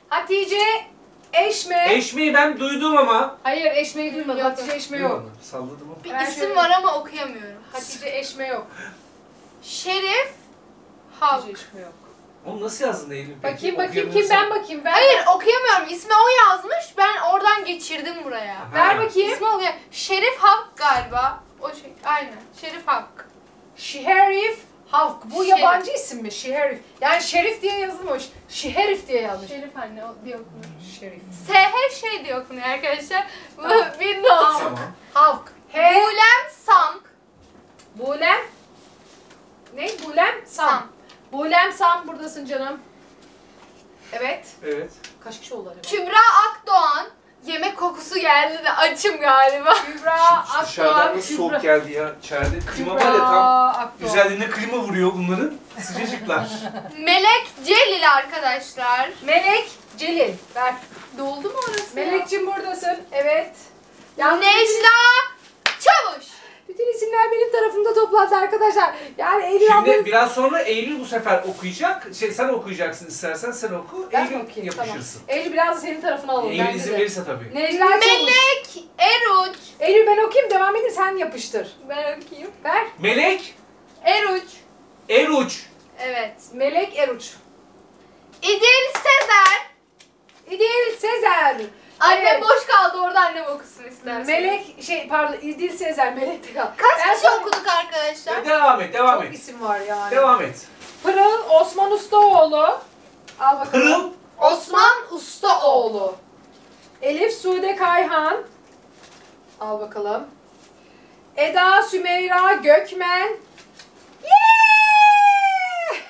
Speaker 1: Hatice Eşme.
Speaker 3: Eşme'yi ben duydum ama.
Speaker 1: Hayır, Eşme'yi duymadım.
Speaker 2: Yok.
Speaker 1: Hatice Eşme yok.
Speaker 3: Salladım ama.
Speaker 2: Bir
Speaker 1: Ben
Speaker 2: isim
Speaker 1: şöyle-
Speaker 2: var ama okuyamıyorum.
Speaker 1: Hatice Eşme yok.
Speaker 2: Şerif Halk.
Speaker 1: Hatice Eşme yok.
Speaker 3: Onu nasıl yazdın Eylül peki?
Speaker 1: Bakayım kim, ben bakayım.
Speaker 2: Hayır okuyamıyorum. İsmi o yazmış. Ben oradan geçirdim buraya.
Speaker 1: Ver
Speaker 3: Ha.
Speaker 1: bakayım.
Speaker 2: İsmi oluyor. Şerif Halk galiba. O şey. Aynen. Şerif Halk.
Speaker 1: Şerif Halk. Bu
Speaker 2: Şerif.
Speaker 1: yabancı isim mi? Şerif. Yani Şerif diye yazılmış. Şerif diye yazmış.
Speaker 2: Şerif anne o diye okunuyor.
Speaker 1: Şerif.
Speaker 2: SH şey diye okunuyor arkadaşlar. Bu
Speaker 1: Tamam.
Speaker 2: bir not.
Speaker 3: Tamam.
Speaker 1: Halk.
Speaker 2: Bulem Sam.
Speaker 1: Bulem. Ne? Bulem Sam. Bulem Sam buradasın canım. Evet.
Speaker 3: Evet.
Speaker 1: Kaç kişi oldu acaba?
Speaker 2: Kübra Akdoğan. Yemek kokusu geldi de açım galiba.
Speaker 1: Kübra
Speaker 3: Dışarıdan
Speaker 1: Akdoğan.
Speaker 3: nasıl soğuk geldi ya. İçeride klima var ya
Speaker 1: Kübra
Speaker 3: tam.
Speaker 1: Akdoğan.
Speaker 3: Üzerlerine klima vuruyor bunların. Sıcacıklar.
Speaker 2: Melek Celil arkadaşlar.
Speaker 1: Melek Celil. Ver.
Speaker 2: Doldu mu orası ya?
Speaker 1: Melek'cim buradasın. Evet.
Speaker 2: Necla Çavuş.
Speaker 1: Bütün isimler benim tarafımda toplandı arkadaşlar. Yani Eylül
Speaker 3: Şimdi
Speaker 1: ablanız...
Speaker 3: biraz sonra Eylül bu sefer okuyacak. Sen okuyacaksın istersen sen oku.
Speaker 1: Ben
Speaker 3: Eylül
Speaker 1: okuyayım,
Speaker 3: yapışırsın.
Speaker 1: Tamam. Eylül biraz da senin tarafına alalım.
Speaker 3: Eylül
Speaker 1: bence
Speaker 3: izin
Speaker 1: de.
Speaker 3: verirse tabii.
Speaker 1: Necla Çavuş.
Speaker 2: Melek Eruç.
Speaker 1: Eylül ben okuyayım devam edeyim sen yapıştır.
Speaker 2: Ben okuyayım.
Speaker 1: Ver.
Speaker 3: Melek
Speaker 2: Eruç.
Speaker 3: Eruç.
Speaker 2: Evet.
Speaker 1: Melek Eruç.
Speaker 2: İdil Sezer.
Speaker 1: İdil Sezer.
Speaker 2: Annem
Speaker 1: Evet.
Speaker 2: boş kaldı orada annem okusun istersen.
Speaker 1: Melek İdil Sezer. Melek de kal.
Speaker 2: Kaç
Speaker 1: Ben
Speaker 2: kişi
Speaker 1: sana-
Speaker 2: okuduk arkadaşlar?
Speaker 3: Devam et, devam
Speaker 1: Çok
Speaker 3: et.
Speaker 1: isim var yani.
Speaker 3: Devam et.
Speaker 1: Pırıl Osman Ustaoğlu. Al bakalım.
Speaker 3: Pırıl
Speaker 1: Osman Ustaoğlu. Elif Sude Kayhan. Al bakalım. Eda Sümeyra Gökmen. Yeah!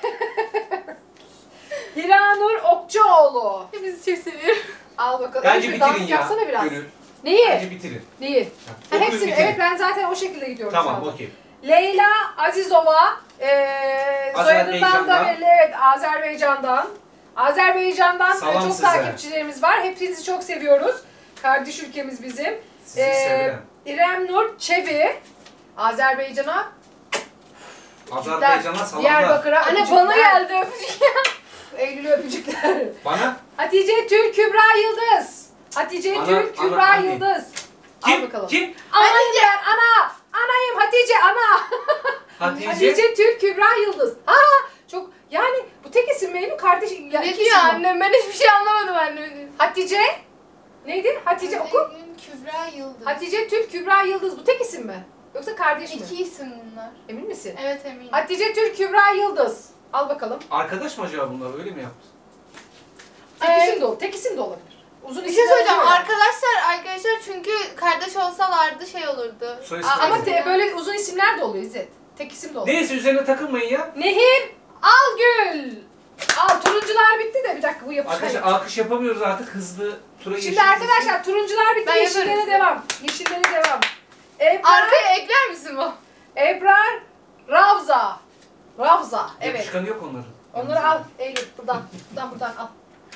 Speaker 1: Hiranur Okçuoğlu.
Speaker 2: Hepinizi çok seviyorum.
Speaker 1: Al bakalım.
Speaker 3: bence
Speaker 1: Elif,
Speaker 3: bitirin
Speaker 1: dağınık
Speaker 3: ya.
Speaker 1: Yapsana biraz.
Speaker 3: Gönül.
Speaker 1: Neyi?
Speaker 3: Bence bitirin.
Speaker 1: Neyi?
Speaker 3: Ha,
Speaker 1: Ha,
Speaker 3: okuyun,
Speaker 1: hepsini.
Speaker 3: bitirin.
Speaker 1: Evet ben zaten o şekilde gidiyorum şu
Speaker 3: Tamam,
Speaker 1: anda.
Speaker 3: okey.
Speaker 1: Leyla Azizova. Soyadından da
Speaker 3: Azerbaycan'dan.
Speaker 1: belli. Evet Azerbaycan'dan. Azerbaycan'dan
Speaker 3: Salam
Speaker 1: çok
Speaker 3: size.
Speaker 1: takipçilerimiz var. Hepinizi çok seviyoruz. Kardeş ülkemiz bizim.
Speaker 3: Sizi severim.
Speaker 1: İrem Nur Çebi. Azerbaycan'a.
Speaker 3: Azerbaycan'a salamlar.
Speaker 1: Diyarbakır'a
Speaker 2: Anne
Speaker 1: öpücükler.
Speaker 2: bana geldi öpücük.
Speaker 1: Eylül'e öpücükler.
Speaker 3: Bana?
Speaker 1: Hatice Tül Kübra Yıldız. Hatice
Speaker 3: Ana-
Speaker 1: Tül Kübra
Speaker 3: ana- anne.
Speaker 1: Yıldız. Al
Speaker 3: Kim?
Speaker 1: bakalım.
Speaker 3: Kim?
Speaker 1: Anayım ben ana. Anayım Hatice ana.
Speaker 3: Hatice.
Speaker 1: Hatice Tül Kübra Yıldız. Aa çok yani bu tek isim benim kardeş. Ya,
Speaker 2: Ne
Speaker 1: iki
Speaker 2: diyor
Speaker 1: isim var.
Speaker 2: annem? Ben hiçbir şey anlamadım annem.
Speaker 1: Hatice neydi? Hatice oku.
Speaker 2: Kübra Yıldız.
Speaker 1: Hatice Tül Kübra Yıldız bu tek isim mi? Yoksa kardeş mi?
Speaker 2: İki isim bunlar.
Speaker 1: Emin misin?
Speaker 2: Evet eminim.
Speaker 1: Hatice Tül Kübra Yıldız. Al bakalım.
Speaker 3: Arkadaş mı acaba bunlar? Öyle mi yaptı?
Speaker 1: Tek isim de olur. Tek isim de olabilir. Uzun
Speaker 2: Bir
Speaker 1: isim
Speaker 2: şey söyleyeceğim
Speaker 1: olabilir.
Speaker 2: arkadaşlar çünkü kardeş olsalardı şey olurdu.
Speaker 3: Soy isim
Speaker 1: Ama
Speaker 3: neydi?
Speaker 1: böyle uzun isimler de oluyor İzzet. Tek isim de oluyor.
Speaker 3: Neyse üzerine takılmayın ya.
Speaker 1: Nehir Algül. Al turuncular bitti de bir dakika bu yapışkan.
Speaker 3: Arkadaşlar alkış yapamıyoruz artık. Hızlı tura
Speaker 1: Şimdi
Speaker 3: geçiyoruz.
Speaker 1: arkadaşlar turuncular bitti.
Speaker 2: Ben
Speaker 1: Yeşillere
Speaker 2: yaparım.
Speaker 1: devam. Yeşillere devam. Ebrar,
Speaker 2: Arkaya ekler misin bu?
Speaker 1: Ebrar Ravza. Ravza. Evet.
Speaker 3: Yapışkanı yok onların.
Speaker 1: Onları al Eylül buradan. Buradan al.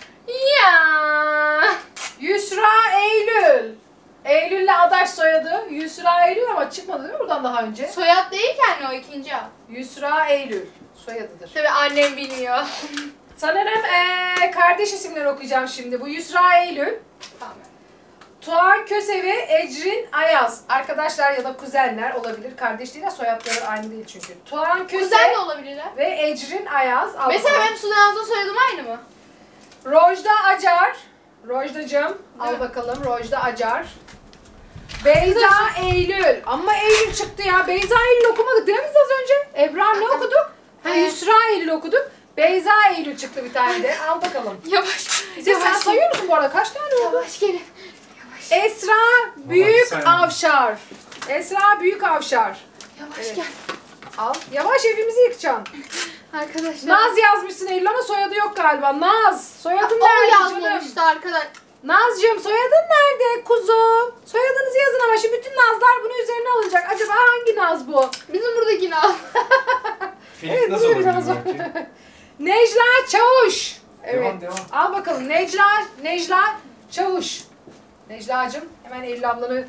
Speaker 2: Ya.
Speaker 1: Yusra Eylül. Eylül'le adaş soyadı. Yusra Eylül ama çıkmadı değil mi buradan daha önce?
Speaker 2: Soyad değil ki anne o ikinci ad.
Speaker 1: Yusra Eylül soyadıdır.
Speaker 2: Tabii annem bilmiyor.
Speaker 1: Sanırım kardeş isimleri okuyacağım şimdi. Bu Yusra Eylül.
Speaker 2: Tamam.
Speaker 1: Tuğan Kösevi, Ecrin Ayaz. Arkadaşlar ya da kuzenler olabilir. Kardeş değil de soyadları aynı değil çünkü. Tuğan Köse
Speaker 2: Kuzen de olabilirler.
Speaker 1: ve Ecrin Ayaz. Al
Speaker 2: Mesela
Speaker 1: bakalım.
Speaker 2: benim Sudan'da soyadım aynı mı?
Speaker 1: Rojda Acar. Rojdacığım. Al
Speaker 2: Değil mi?
Speaker 1: bakalım Rojda Acar. Beyza Eylül. Ama Eylül çıktı ya. Beyza Eylül okumadık değil mi biz az önce? Ebrar ne okuduk? Ha,
Speaker 2: Evet.
Speaker 1: Yusra Eylül okuduk. Beyza Eylül çıktı bir tane de. Al bakalım.
Speaker 2: Yavaş.
Speaker 1: Sen sayıyor musun bu arada? Kaç tane oldu?
Speaker 2: Yavaş gelin. Yavaş.
Speaker 1: Esra Büyük
Speaker 3: saymadım.
Speaker 1: Avşar. Esra Büyük Avşar.
Speaker 2: Yavaş
Speaker 1: Evet.
Speaker 2: gel.
Speaker 1: Al. Yavaş evimizi yıkacaksın.
Speaker 2: Arkadaşlar.
Speaker 1: Naz yazmışsın Eylül ama soyadı yok galiba. Naz. Soyadın
Speaker 2: O
Speaker 1: nerede canım?
Speaker 2: yazmamıştı arkadaş.
Speaker 1: Nazcığım soyadın nerede kuzum? Soyadınızı yazın ama şimdi bütün Nazlar bunun üzerine alınacak. Acaba hangi Naz bu?
Speaker 2: Bizim buradaki Naz.
Speaker 3: Filip
Speaker 1: Evet,
Speaker 3: nasıl
Speaker 1: bu da
Speaker 3: olur
Speaker 1: biraz
Speaker 3: bilmiyorum ki.
Speaker 1: Necla Çavuş. Evet.
Speaker 3: Devam.
Speaker 1: Al bakalım Necla Çavuş. Necla'cığım hemen Eylül ablanı.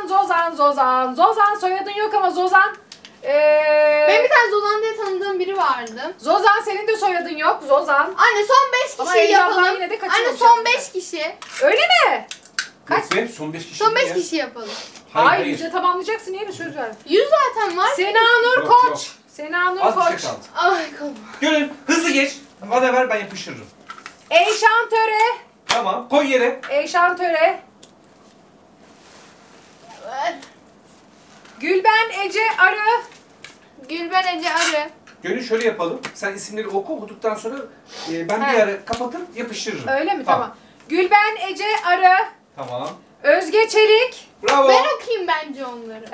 Speaker 1: Zozan soyadın yok ama Zozan.
Speaker 2: Benim bir tane Zozan diye tanıdığım biri var. çıkardım.
Speaker 1: Zozan senin de soyadın yok. Zozan.
Speaker 2: Anne son 5
Speaker 1: Ama
Speaker 2: kişiyi
Speaker 1: Eylül ablan
Speaker 2: yapalım.
Speaker 1: yine de
Speaker 2: Anne
Speaker 1: kaçırmamış
Speaker 2: son
Speaker 1: yani.
Speaker 2: 5 kişi.
Speaker 1: Öyle mi? Kaç?
Speaker 3: Yok be, son 5 kişi.
Speaker 2: Son 5
Speaker 3: ya.
Speaker 2: kişi yapalım.
Speaker 1: Hayır, bize tamamlayacaksın. Niye bir söz verdin?
Speaker 2: 100 zaten var.
Speaker 1: Sena Nur
Speaker 3: Yok,
Speaker 1: Koç.
Speaker 3: yok.
Speaker 1: Sena Nur
Speaker 3: Az bir
Speaker 1: Koç.
Speaker 3: şey kaldı.
Speaker 2: Ay kolum.
Speaker 3: Gönül hızlı geç. Bana ver, ben yapıştırırım.
Speaker 1: Eyşan Töre.
Speaker 3: Tamam, koy yere.
Speaker 1: Eyşan Töre. Gülben Ece Arı.
Speaker 2: Gülben Ece Arı.
Speaker 3: Gönül şöyle yapalım. Sen isimleri okuduktan sonra ben
Speaker 1: He.
Speaker 3: bir ara kapatıp yapıştırırım.
Speaker 1: Öyle mi? Tamam. Gülben Ece Arı.
Speaker 3: Tamam.
Speaker 1: Özge Çelik.
Speaker 3: Bravo.
Speaker 2: Ben okuyayım bence onları.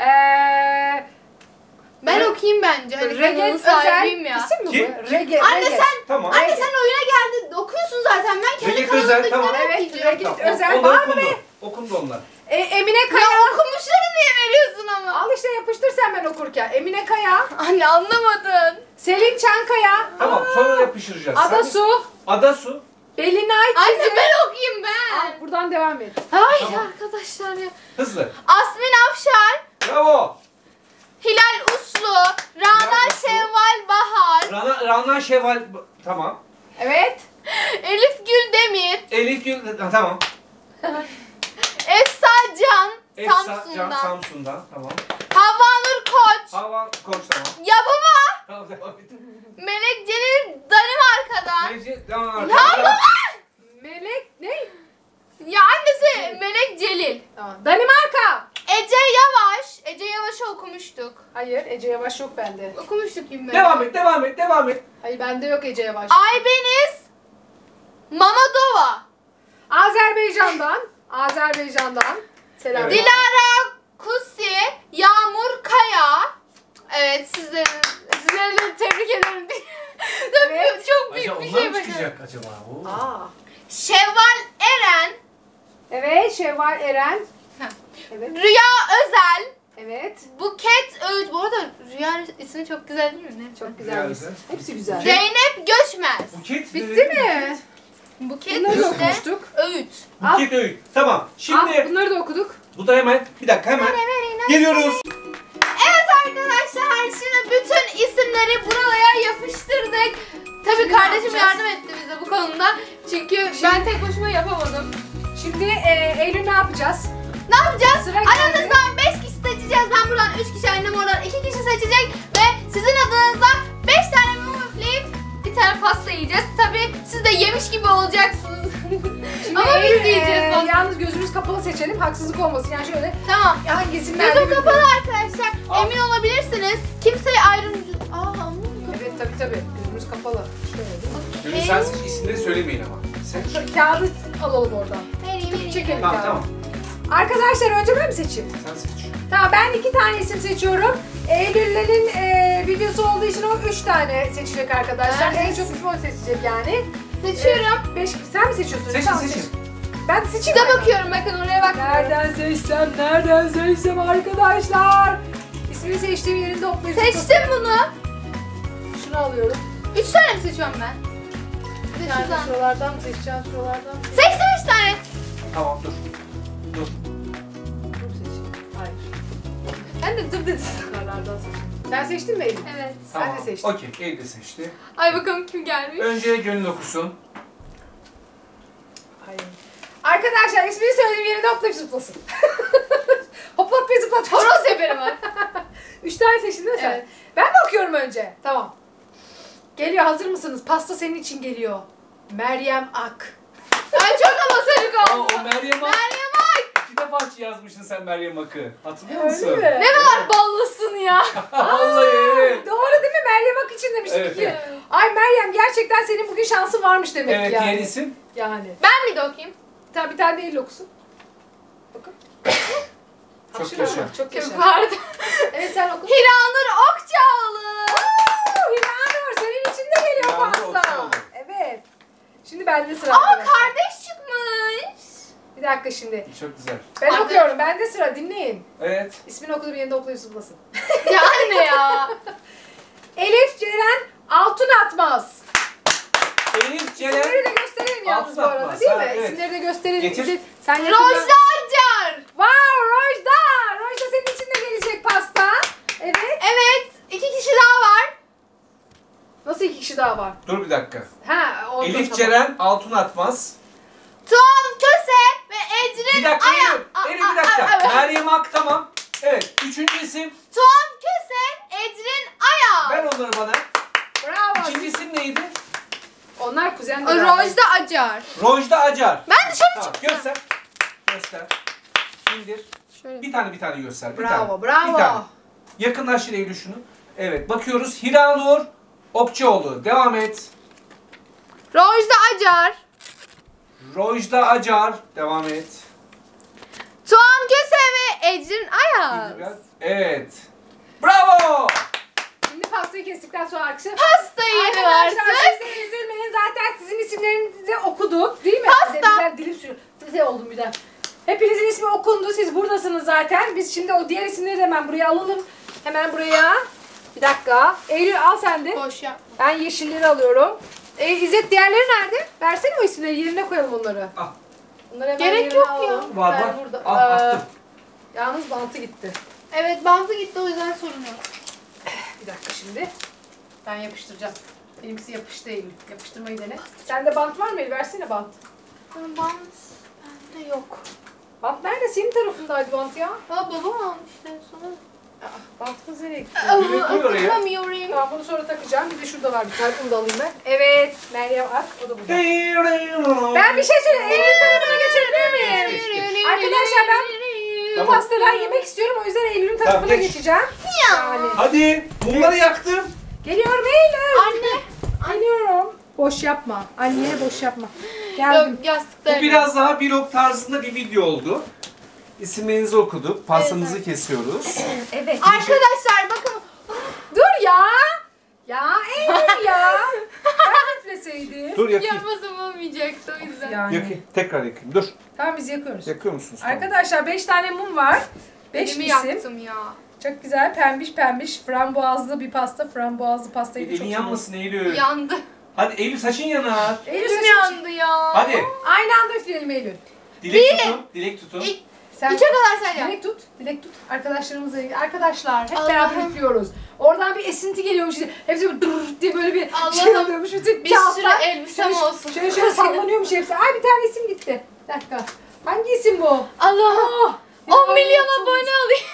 Speaker 1: Ben
Speaker 2: Okuyayım bence. Hani
Speaker 1: Regel
Speaker 2: kanalın
Speaker 1: Özel.
Speaker 2: sahibiyim ya.
Speaker 1: İsim mi
Speaker 3: Kim?
Speaker 1: bu? Regel.
Speaker 2: Anne
Speaker 1: Regel.
Speaker 2: sen
Speaker 3: Tamam.
Speaker 2: Anne sen oyuna geldin. Okuyorsun zaten. Ben kendi
Speaker 3: Regel Özel,
Speaker 2: kanalımdakileri
Speaker 3: tamam.
Speaker 1: Evet,
Speaker 2: okuyacağım.
Speaker 1: Regel
Speaker 3: Tamam,
Speaker 1: Özel
Speaker 3: onlar
Speaker 1: var mı
Speaker 3: okundu.
Speaker 1: be?
Speaker 3: Okundu onlar.
Speaker 1: Emine Kaya.
Speaker 2: Ya okumuşları niye veriyorsun ama?
Speaker 1: Al işte yapıştır sen ben okurken. Emine Kaya.
Speaker 2: Anne anlamadın.
Speaker 1: Selin Çankaya.
Speaker 3: Tamam, sonra yapıştıracağız.
Speaker 1: Adasu.
Speaker 3: Adasu.
Speaker 1: Belinay
Speaker 2: Anne
Speaker 1: Çizik.
Speaker 2: ben okuyayım
Speaker 1: Al,
Speaker 2: ben.
Speaker 1: buradan devam et.
Speaker 2: Ay
Speaker 3: Tamam.
Speaker 2: arkadaşlar ya.
Speaker 3: Hızlı.
Speaker 2: Asmin Afşar.
Speaker 3: Bravo.
Speaker 2: Hilal Uslu. Rana
Speaker 3: Uslu.
Speaker 2: Şevval Bahar.
Speaker 3: Rana Şevval. Tamam.
Speaker 1: Evet.
Speaker 2: Elif Gül Demir.
Speaker 3: Elif Gül. Tamam.
Speaker 2: Efsa Can.
Speaker 3: Efsa
Speaker 2: Samsun'dan.
Speaker 3: Can Samsun'dan. Tamam.
Speaker 2: Havva Nur Koç.
Speaker 3: Hava Koç, tamam.
Speaker 2: Ya baba.
Speaker 3: Tamam, devam et.
Speaker 2: Melek Celil Danimarka'dan.
Speaker 3: Neyse, devam et.
Speaker 2: Ya baba.
Speaker 1: Melek ne?
Speaker 2: Ya annesi Melek Celil.
Speaker 1: Tamam. Danimarka.
Speaker 2: Ece Yavaş. Ece Yavaş'ı okumuştuk.
Speaker 1: Hayır, Ece Yavaş yok bende.
Speaker 2: Okumuştuk gibi ben.
Speaker 3: Devam et, devam et, devam et.
Speaker 1: Hayır, bende yok Ece Yavaş.
Speaker 2: Aybeniz Mamadova.
Speaker 1: Azerbaycan'dan. Selam.
Speaker 3: Evet.
Speaker 2: Dilara Kusi. Yağmur Kaya. Evet sizleri de tebrik ederim. Tabii
Speaker 1: Evet.
Speaker 2: çok büyük
Speaker 3: Acaba
Speaker 2: bir
Speaker 3: onlar
Speaker 2: şey
Speaker 3: mı
Speaker 2: başardım.
Speaker 3: çıkacak acaba? Oo.
Speaker 1: Aa.
Speaker 2: Şevval Eren.
Speaker 1: Evet, Şevval Eren.
Speaker 2: Heh.
Speaker 1: Evet.
Speaker 2: Rüya Özel.
Speaker 1: Evet.
Speaker 2: Buket Öğüt. Bu arada Rüya ismi çok güzel değil mi? Ne?
Speaker 1: Çok
Speaker 3: Güzel,
Speaker 1: güzel.
Speaker 3: güzel.
Speaker 1: Hepsi güzel.
Speaker 2: Zeynep Göçmez.
Speaker 3: Buket.
Speaker 1: Bitti mi?
Speaker 2: Buket
Speaker 1: Bunları da
Speaker 2: işte
Speaker 1: okumuştuk.
Speaker 2: Öğüt.
Speaker 3: Buket Öğüt. Tamam. Şimdi
Speaker 1: Bunları da okuduk.
Speaker 3: bu da hemen bir dakika hemen geliyoruz.
Speaker 2: Evet arkadaşlar şimdi bütün isimleri buraya yapıştırdık. Tabii
Speaker 1: Şimdi
Speaker 2: kardeşim
Speaker 1: ne
Speaker 2: yardım etti bize bu konuda. Çünkü ben tek başıma yapamadım.
Speaker 1: Şimdi Eylül ne yapacağız?
Speaker 2: Ne yapacağız?
Speaker 1: Sıra geldi.
Speaker 2: Aranızdan 5 kişi seçeceğiz. Ben buradan 3 kişi, annem oradan 2 kişi seçecek. Ve sizin adınıza 5 tane mum üfleyip bir tane pasta yiyeceğiz. Tabii siz de yemiş gibi olacaksınız.
Speaker 1: Şimdi
Speaker 2: Ama biz
Speaker 1: Eylül,
Speaker 2: yiyeceğiz pasta.
Speaker 1: yalnız gözümüz kapalı seçelim. Haksızlık olmasın. Yani şöyle
Speaker 2: Tamam.
Speaker 1: hangisinden
Speaker 2: Gözüm kapalı arkadaşlar.
Speaker 1: Al.
Speaker 2: Emin olabilirsiniz. Kimseye ayrımcı...
Speaker 1: Evet tabii. Gözümüz kapalı. Şöyle değil mi?
Speaker 3: Gönül sen seç, isimleri söylemeyin ama. Seç.
Speaker 1: Şu kağıdı alalım oradan.
Speaker 2: Vereyim.
Speaker 1: Çekelim
Speaker 3: Tamam,
Speaker 1: kağıdı.
Speaker 3: tamam.
Speaker 1: Arkadaşlar önce ben mi seçeyim?
Speaker 3: Sen seç.
Speaker 1: Tamam, ben 2 tane isim seçiyorum. Eylül'lerin videosu olduğu için o 3 tane seçecek arkadaşlar.
Speaker 2: Evet.
Speaker 1: En çok isim o seçecek yani.
Speaker 2: Seçiyorum.
Speaker 1: 5 sen mi seçiyorsun?
Speaker 3: Seçin,
Speaker 1: Tamam,
Speaker 3: seçin.
Speaker 1: seç. Ben de seçeyim.
Speaker 2: Size
Speaker 1: mi?
Speaker 2: bakıyorum, bakın oraya bak.
Speaker 1: Nereden seçsem arkadaşlar. İsmini seçtiğim yerinde hoplayıp
Speaker 2: Seçtim bunu.
Speaker 1: Şunu alıyorum.
Speaker 2: 3 tane mi seçiyorum ben? Bir de
Speaker 1: Yani
Speaker 2: şuradan.
Speaker 1: şuralardan mı seçeceğim, şuralardan mı
Speaker 2: Seçtim 3 tane.
Speaker 3: Tamam, dur. Dur.
Speaker 1: Bunu seçeyim. Hayır. Ben de dur dedim. Şuralardan seçeyim. Sen seçtin mi Eylül?
Speaker 2: Evet.
Speaker 1: Sen de seçtin.
Speaker 3: Okey, Eylül de seçti.
Speaker 2: Ay bakalım kim gelmiş.
Speaker 3: Önce Gönül okusun.
Speaker 1: Hayır. Arkadaşlar ismini söylediğim yerinde hoplayıp zıplasın. Hoplat ve zıplat.
Speaker 2: Horoz yaparım ben.
Speaker 1: 3 tane seçtin değil mi sen?
Speaker 2: Evet.
Speaker 1: Ben mi okuyorum önce? Tamam. Geliyor, hazır mısınız? Pasta senin için geliyor. Meryem Ak.
Speaker 2: Ben çok amatörlük
Speaker 3: Aa,
Speaker 2: oldum.
Speaker 3: o Meryem Ak.
Speaker 2: Meryem Ak.
Speaker 3: 2 defa yazmışsın sen Meryem Ak'ı. Hatırlıyor
Speaker 1: Öyle
Speaker 3: musun?
Speaker 1: mi?
Speaker 2: Ne kadar ballısın ya.
Speaker 3: Vallahi evet.
Speaker 1: Doğru değil mi? Meryem Ak için demiştik
Speaker 3: Evet,
Speaker 1: ki.
Speaker 3: evet.
Speaker 1: Ay Meryem, gerçekten senin bugün şansın varmış demek
Speaker 3: Evet,
Speaker 1: yani.
Speaker 3: diğer isim.
Speaker 1: Yani.
Speaker 2: Ben mi de okuyayım?
Speaker 1: Bir tane değil okusun. Bakın.
Speaker 3: Çok
Speaker 1: Hapşırma,
Speaker 3: yaşa.
Speaker 1: Çok yaşa.
Speaker 2: Çok pardon.
Speaker 1: Evet, sen oku.
Speaker 2: Hiranur Okçaoğlu.
Speaker 1: Hiranur, senin için de geliyor
Speaker 3: Hiranur
Speaker 1: pasta.
Speaker 3: Okçaoğlu.
Speaker 1: Evet. Şimdi bende sıra
Speaker 2: Aa
Speaker 1: arkadaşlar.
Speaker 2: kardeş çıkmış.
Speaker 1: Bir dakika şimdi.
Speaker 3: Çok güzel.
Speaker 1: Ben
Speaker 2: Anne.
Speaker 1: okuyorum. Bende sıra. Dinleyin.
Speaker 3: Evet.
Speaker 1: İsmini okuduğum yerinde okuyup zıplasın.
Speaker 2: Ya anne ya.
Speaker 1: Elif Ceren Altun Atmaz.
Speaker 3: Elif Ceren.
Speaker 1: İsimleri de gösterelim yalnız
Speaker 3: Altun
Speaker 1: bu arada,
Speaker 3: Atmaz.
Speaker 1: değil mi?
Speaker 3: Ha, evet.
Speaker 1: İsimleri de gösterelim.
Speaker 3: Getir.
Speaker 1: Sen
Speaker 2: Rojda
Speaker 1: yakından...
Speaker 2: Acar.
Speaker 1: Wow, Rojda! Rojda senin için de gelecek pasta. Evet.
Speaker 2: Evet. 2 kişi daha var.
Speaker 1: Nasıl pasta 2 kişi daha var.
Speaker 3: Dur bir dakika.
Speaker 1: Ha, oldu.
Speaker 3: Elif
Speaker 1: tamam.
Speaker 3: Ceren Altun Atmaz.
Speaker 2: Tom Köse ve Ecrin
Speaker 3: Bir dakika
Speaker 2: Aya.
Speaker 3: Elif. Elif bir dakika.
Speaker 2: evet.
Speaker 3: Meryem Ak tamam. Evet. Üçüncü isim.
Speaker 2: Tom Köse, Ecrin Aya.
Speaker 3: Ver onları bana.
Speaker 1: Bravo.
Speaker 3: İkinci isim neydi?
Speaker 1: Onlar kuzen de.
Speaker 2: Rojda Acar.
Speaker 3: Rojda Acar.
Speaker 2: Ben dışarı
Speaker 3: Tamam
Speaker 2: çıktım.
Speaker 3: göster. Göster. İndir.
Speaker 2: Şöyle.
Speaker 3: Bir tane göster. Bir
Speaker 1: Bravo,
Speaker 3: tane.
Speaker 1: bravo.
Speaker 3: Bir tane. Yakınlaştır Eylül şunu. Evet bakıyoruz. Hiranur Okçuoğlu. Devam et.
Speaker 2: Rojda Acar.
Speaker 3: Rojda Acar. Devam et.
Speaker 2: Tom Köse ve Ecrin Aya.
Speaker 3: İndir biraz. Evet. Bravo.
Speaker 1: Şimdi pastayı kestikten sonra arkadaşlar.
Speaker 2: Pastayı yedim
Speaker 1: Arkadaşlar
Speaker 2: artık.
Speaker 1: siz de üzülmeyin. Zaten sizin isimlerinizi okuduk. Değil mi?
Speaker 2: Pasta.
Speaker 1: Dilim sürüyor. Size oldum bir daha. Hepinizin ismi okundu. Siz buradasınız zaten. Biz şimdi o diğer isimleri de hemen buraya alalım. Hemen buraya. Bir dakika. Eylül al sen de.
Speaker 2: Boş yap.
Speaker 1: Ben yeşilleri alıyorum. İzzet diğerleri nerede? Versene o isimleri. Yerine koyalım onları.
Speaker 3: Al.
Speaker 1: Bunları hemen
Speaker 2: Gerek
Speaker 1: yerine
Speaker 2: yok ya.
Speaker 1: alalım.
Speaker 3: Var,
Speaker 1: Ben
Speaker 3: var.
Speaker 1: burada.
Speaker 3: Al, attım.
Speaker 1: Yalnız bantı gitti.
Speaker 2: Evet bantı gitti o yüzden sorun yok.
Speaker 1: Bir dakika şimdi. Ben yapıştıracağım. Benimkisi yapıştı Eylül. Yapıştırmayı dene. Sende bant var mı Eylül? Versene bant.
Speaker 2: Bant bende yok.
Speaker 1: Bant nerede? Senin tarafındaydı bant ya.
Speaker 2: Babam almıştı sonra.
Speaker 1: Bantımız nereye gitti?
Speaker 3: Koy oraya.
Speaker 2: Takamıyorum.
Speaker 1: Tamam bunu sonra takacağım. Bir de şurada var bir tane. Bunu da alayım ben. Evet. Meryem Ak. O da burada. Ben bir şey söyleyeyim. Eylül tarafına geçebilir miyim? Arkadaşlar ben bu
Speaker 3: Tamam.
Speaker 1: pastadan yemek istiyorum. O yüzden Eylül'ün tarafına
Speaker 3: geç.
Speaker 1: geçeceğim. Yani.
Speaker 3: Hadi. Mumları yaktım.
Speaker 1: Geliyorum Eylül.
Speaker 2: Anne.
Speaker 1: Geliyorum. Boş yapma. Anneye boş yapma. Geldim.
Speaker 2: Yok yastıklar.
Speaker 3: Bu biraz daha vlog tarzında bir video oldu. İsimlerinizi okuduk. Pastanızı
Speaker 2: Evet.
Speaker 3: kesiyoruz.
Speaker 1: Evet.
Speaker 2: Arkadaşlar bakın.
Speaker 1: Dur ya. Ya Eylül ya. Ben üfleseydim.
Speaker 3: Dur yakayım.
Speaker 2: Yapmasam olmayacaktı o yüzden.
Speaker 1: Yani.
Speaker 3: Yakayım. Tekrar yakayım. Dur.
Speaker 1: Tamam biz yakıyoruz.
Speaker 3: Yakıyor musunuz? Tamam.
Speaker 1: Arkadaşlar 5 tane mum var. 5
Speaker 2: Elimi
Speaker 1: isim.
Speaker 2: yaktım ya.
Speaker 1: Çok güzel pembiş pembiş frambuazlı bir pasta. Frambuazlı pastayı da çok
Speaker 3: Elin
Speaker 1: seviyorum.
Speaker 3: yanmasın Eylül.
Speaker 2: Yandı.
Speaker 3: Hadi Eylül saçın yanar.
Speaker 1: Eylül
Speaker 2: Elim
Speaker 1: saçın-
Speaker 2: yandı ya.
Speaker 3: Hadi.
Speaker 1: Aynı anda üfleyelim Eylül.
Speaker 3: Dilek tutun. Dilek tutun.
Speaker 2: İlk,
Speaker 1: Sen
Speaker 2: üçe kadar sayacağım.
Speaker 1: dilek tut. Dilek tut. Arkadaşlarımızla ilgili. Arkadaşlar hep
Speaker 2: Allah'ım.
Speaker 1: beraber üflüyoruz. Oradan bir esinti geliyormuş. Hepsi böyle dur diye böyle bir şey
Speaker 2: Allah'ım.
Speaker 1: oluyormuş. Bütün
Speaker 2: Bir
Speaker 1: kağıtlar
Speaker 2: sürü elbisem
Speaker 1: şöyle-
Speaker 2: olsun.
Speaker 1: Şöyle sallanıyormuş hepsi. Ay bir tane isim gitti. Bir dakika. Hangi isim bu?
Speaker 2: Allah'ım.
Speaker 1: Oh,
Speaker 2: 10 milyon abone olayım.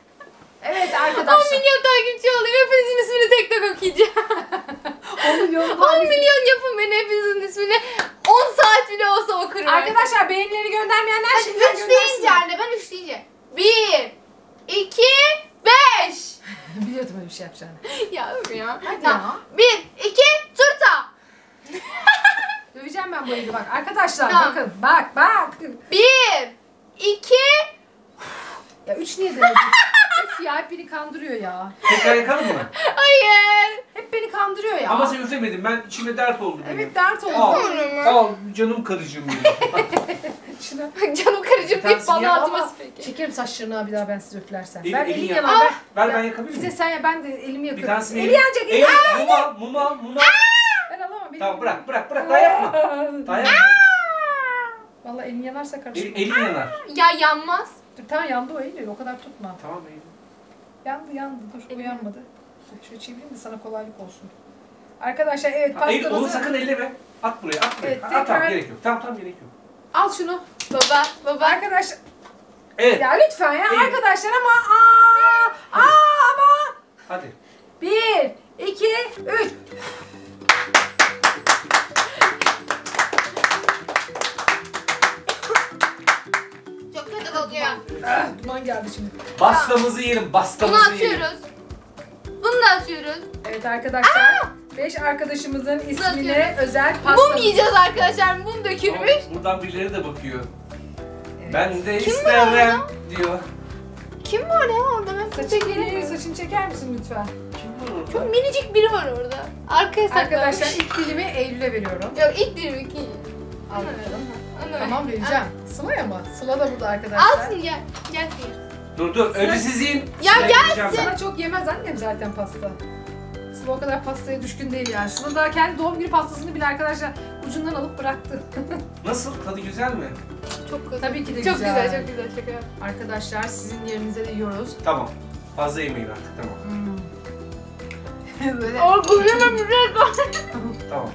Speaker 1: Evet
Speaker 2: 10
Speaker 1: arkadaşlar.
Speaker 2: milyon takipçi olayım. Hepinizin ismini tek tek okuyacağım.
Speaker 1: 10 milyon
Speaker 2: 10 milyon yapın beni hepinizin ismini. 10 saat bile olsa okurum.
Speaker 1: Arkadaşlar beğenileri göndermeyenler
Speaker 2: Hadi
Speaker 1: şimdiden
Speaker 2: 3 deyince anne ben 3 deyince. 1, 2, 5.
Speaker 1: Biliyordum öyle bir şey yapacağını.
Speaker 2: Ya öf ya.
Speaker 1: Hadi
Speaker 2: Tamam. 1, 2, turta.
Speaker 1: Döveceğim ben bu eli bak. Arkadaşlar
Speaker 2: Tamam.
Speaker 1: bakın. Bak.
Speaker 2: 1, 2,
Speaker 1: Ya 3 niye denedik? Öf ya hep beni kandırıyor ya.
Speaker 3: Tekrar yakalım mı?
Speaker 2: hayır.
Speaker 1: Hep beni kandırıyor ya.
Speaker 3: Ama sen üflemedin. Ben içime dert oldu benim.
Speaker 1: Evet dert oldu.
Speaker 3: Al.
Speaker 2: Olur
Speaker 3: Al canım karıcığım benim.
Speaker 1: Şuna.
Speaker 2: Canım karıcığım
Speaker 3: Bir tanesini
Speaker 2: deyip bana
Speaker 3: yap
Speaker 2: atması
Speaker 1: Ama
Speaker 2: peki.
Speaker 1: çekerim saçlarını bir daha ben size üflersen.
Speaker 3: Elin-
Speaker 1: Ben
Speaker 3: elin
Speaker 1: elin
Speaker 3: yan-
Speaker 1: yanar.
Speaker 3: Ver
Speaker 1: Ya,
Speaker 3: ben yakabilir
Speaker 1: Size
Speaker 3: miyim?
Speaker 1: sen ya ben de elimi
Speaker 3: Bir
Speaker 1: yakıyorum.
Speaker 3: tanesini
Speaker 1: Eli yanacak. Eli.
Speaker 3: Eylül mum al.
Speaker 1: Ben alamam. Elim
Speaker 3: Tamam bırak. Daha yapma. Daha yapma.
Speaker 1: Vallahi elin yanarsa karışma.
Speaker 3: Elin yanar.
Speaker 2: Ya yanmaz.
Speaker 1: Dur, tamam yandı o Eylül. O kadar tutma.
Speaker 3: Tamam Eylül.
Speaker 1: Yandı. Dur uyanmadı. Şöyle çevireyim de sana kolaylık olsun. Arkadaşlar evet
Speaker 3: Eylül onu
Speaker 1: pastamızı...
Speaker 3: sakın elleme. At buraya.
Speaker 1: Evet,
Speaker 3: Tamam
Speaker 1: tekrar-
Speaker 3: gerek yok. Tamam gerek yok.
Speaker 1: Al şunu.
Speaker 2: Baba.
Speaker 1: Arkadaşlar...
Speaker 3: Evet.
Speaker 1: Ya lütfen ya
Speaker 3: Eylül.
Speaker 1: arkadaşlar ama... ama...
Speaker 3: Hadi.
Speaker 1: 1, 2, 3.
Speaker 2: Çok kötü kokuyor.
Speaker 1: Duman geldi şimdi.
Speaker 3: Bastamızı yiyelim.
Speaker 2: Bunu
Speaker 3: Bastamızı yiyelim.
Speaker 2: atıyoruz. Bunu da atıyoruz.
Speaker 1: Evet arkadaşlar. 5 arkadaşımızın ismine
Speaker 2: Atıyorum.
Speaker 1: özel pasta.
Speaker 2: Mum yiyeceğiz arkadaşlar. Mum dökülmüş.
Speaker 3: Ama buradan birileri de bakıyor.
Speaker 1: Evet.
Speaker 3: Ben de
Speaker 2: Kim var
Speaker 3: isterim diyor.
Speaker 2: Kim var ya orada? Ben
Speaker 1: Saçın geliyor. Saçını çeker misin lütfen?
Speaker 3: Kim var orada?
Speaker 2: Çok minicik biri var orada. Arkaya saklanmış.
Speaker 1: Arkadaşlar ilk dilimi Eylül'e veriyorum.
Speaker 2: Yok ilk dilim iki.
Speaker 1: Alıyorum.
Speaker 2: Onu
Speaker 1: Tamam
Speaker 2: ver.
Speaker 1: vereceğim. Sıla'ya mı? Sıla da burada arkadaşlar.
Speaker 2: Alsın gel. Gel.
Speaker 3: Dur. Önce siz yiyin.
Speaker 2: Ya
Speaker 3: Sıra
Speaker 2: gelsin.
Speaker 3: yiyeceğim ben.
Speaker 1: Sıla çok yemez annem zaten pasta. Sıla o kadar pastaya düşkün değil yani. Sıla da kendi doğum günü pastasını bile arkadaşlar ucundan alıp bıraktı.
Speaker 3: Nasıl? Tadı güzel mi?
Speaker 2: Çok güzel.
Speaker 1: Tabii ki de
Speaker 2: Çok
Speaker 1: güzel.
Speaker 2: güzel. Çok güzel. Şaka yap.
Speaker 1: Arkadaşlar sizin yerinize de yiyoruz.
Speaker 3: Tamam. Fazla yemeyin artık tamam.
Speaker 1: Böyle.
Speaker 3: Tamam.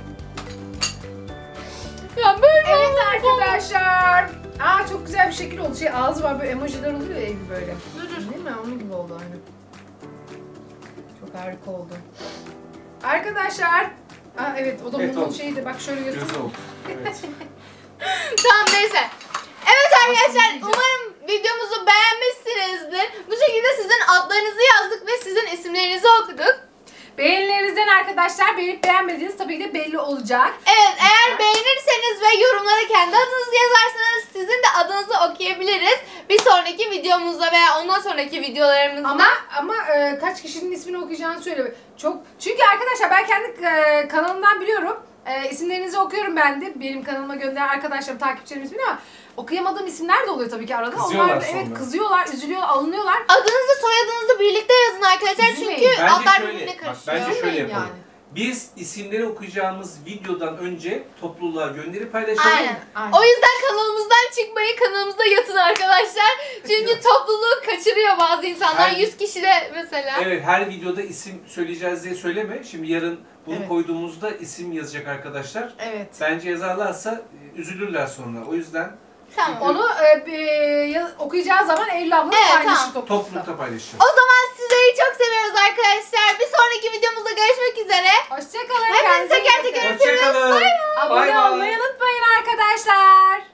Speaker 2: Ya böyle
Speaker 1: Evet
Speaker 2: oldu.
Speaker 1: arkadaşlar. Aa çok güzel bir şekil oldu. Ağzı var böyle emojiler oluyor ya Eylül böyle.
Speaker 2: Dur.
Speaker 1: Değil mi? Onun gibi oldu aynı. Çok harika oldu. Arkadaşlar. Aa evet o da
Speaker 3: Evet,
Speaker 1: bunun
Speaker 3: oldu.
Speaker 1: şeydi. Bak şöyle göster.
Speaker 3: Gözü oldu. Evet.
Speaker 2: Tamam neyse. Evet arkadaşlar
Speaker 1: Aslında
Speaker 2: umarım videomuzu beğenmişsinizdir. Bu şekilde sizin adlarınızı yazdık ve sizin isimlerinizi okuduk.
Speaker 1: Beğenilerinizden arkadaşlar beğenip beğenmediğiniz tabii ki de belli olacak.
Speaker 2: Evet eğer beğenirseniz ve yorumlara kendi adınızı yazarsanız sizin de adınızı okuyabiliriz. Bir sonraki videomuzda veya ondan sonraki videolarımızda.
Speaker 1: Ama kaç kişinin ismini okuyacağını söyle. Çok çünkü arkadaşlar ben kendi kanalımdan biliyorum. İsimlerinizi okuyorum ben de. Benim kanalıma gönderen arkadaşlarım, takipçilerim ismini ama okuyamadığım isimler de oluyor tabii ki arada.
Speaker 3: Kızıyorlar
Speaker 1: Onlar da evet
Speaker 3: sonra.
Speaker 1: kızıyorlar, üzülüyorlar, alınıyorlar.
Speaker 2: Adınızı soyadınızı birlikte yazın arkadaşlar
Speaker 1: Üzülmeyin.
Speaker 2: çünkü
Speaker 3: Bence
Speaker 2: adlar
Speaker 3: şöyle,
Speaker 2: birbirine
Speaker 3: bak,
Speaker 2: karışıyor.
Speaker 3: bence şöyle
Speaker 1: Üzülmeyin
Speaker 3: yapalım.
Speaker 1: yani.
Speaker 3: Biz isimleri okuyacağımız videodan önce topluluğa gönderip paylaşalım.
Speaker 2: Aynen.
Speaker 1: Aynen.
Speaker 2: O yüzden kanalımızdan çıkmayın, kanalımızda yatın arkadaşlar. Çünkü topluluğu kaçırıyor bazı insanlar.
Speaker 3: Hayır.
Speaker 2: 100 kişi de mesela.
Speaker 3: Evet, her videoda isim söyleyeceğiz diye söyleme. Şimdi yarın bunu
Speaker 1: Evet.
Speaker 3: koyduğumuzda isim yazacak arkadaşlar.
Speaker 1: Evet.
Speaker 3: Bence yazarlarsa üzülürler sonra. O yüzden
Speaker 2: Tamam.
Speaker 1: Onu okuyacağı zaman Eylül abla
Speaker 2: Evet,
Speaker 1: paylaşır
Speaker 2: tamam.
Speaker 1: toplulukta.
Speaker 3: toplulukta paylaşacağım.
Speaker 2: O zaman sizleri çok seviyoruz arkadaşlar. Bir sonraki videomuzda görüşmek üzere.
Speaker 1: Hoşçakalın.
Speaker 2: Hepinize
Speaker 1: kendinize iyi
Speaker 2: teker
Speaker 1: bakın.
Speaker 2: teker
Speaker 3: Hoşçakalın.
Speaker 1: Abone
Speaker 3: Bay bay.
Speaker 1: olmayı unutmayın arkadaşlar.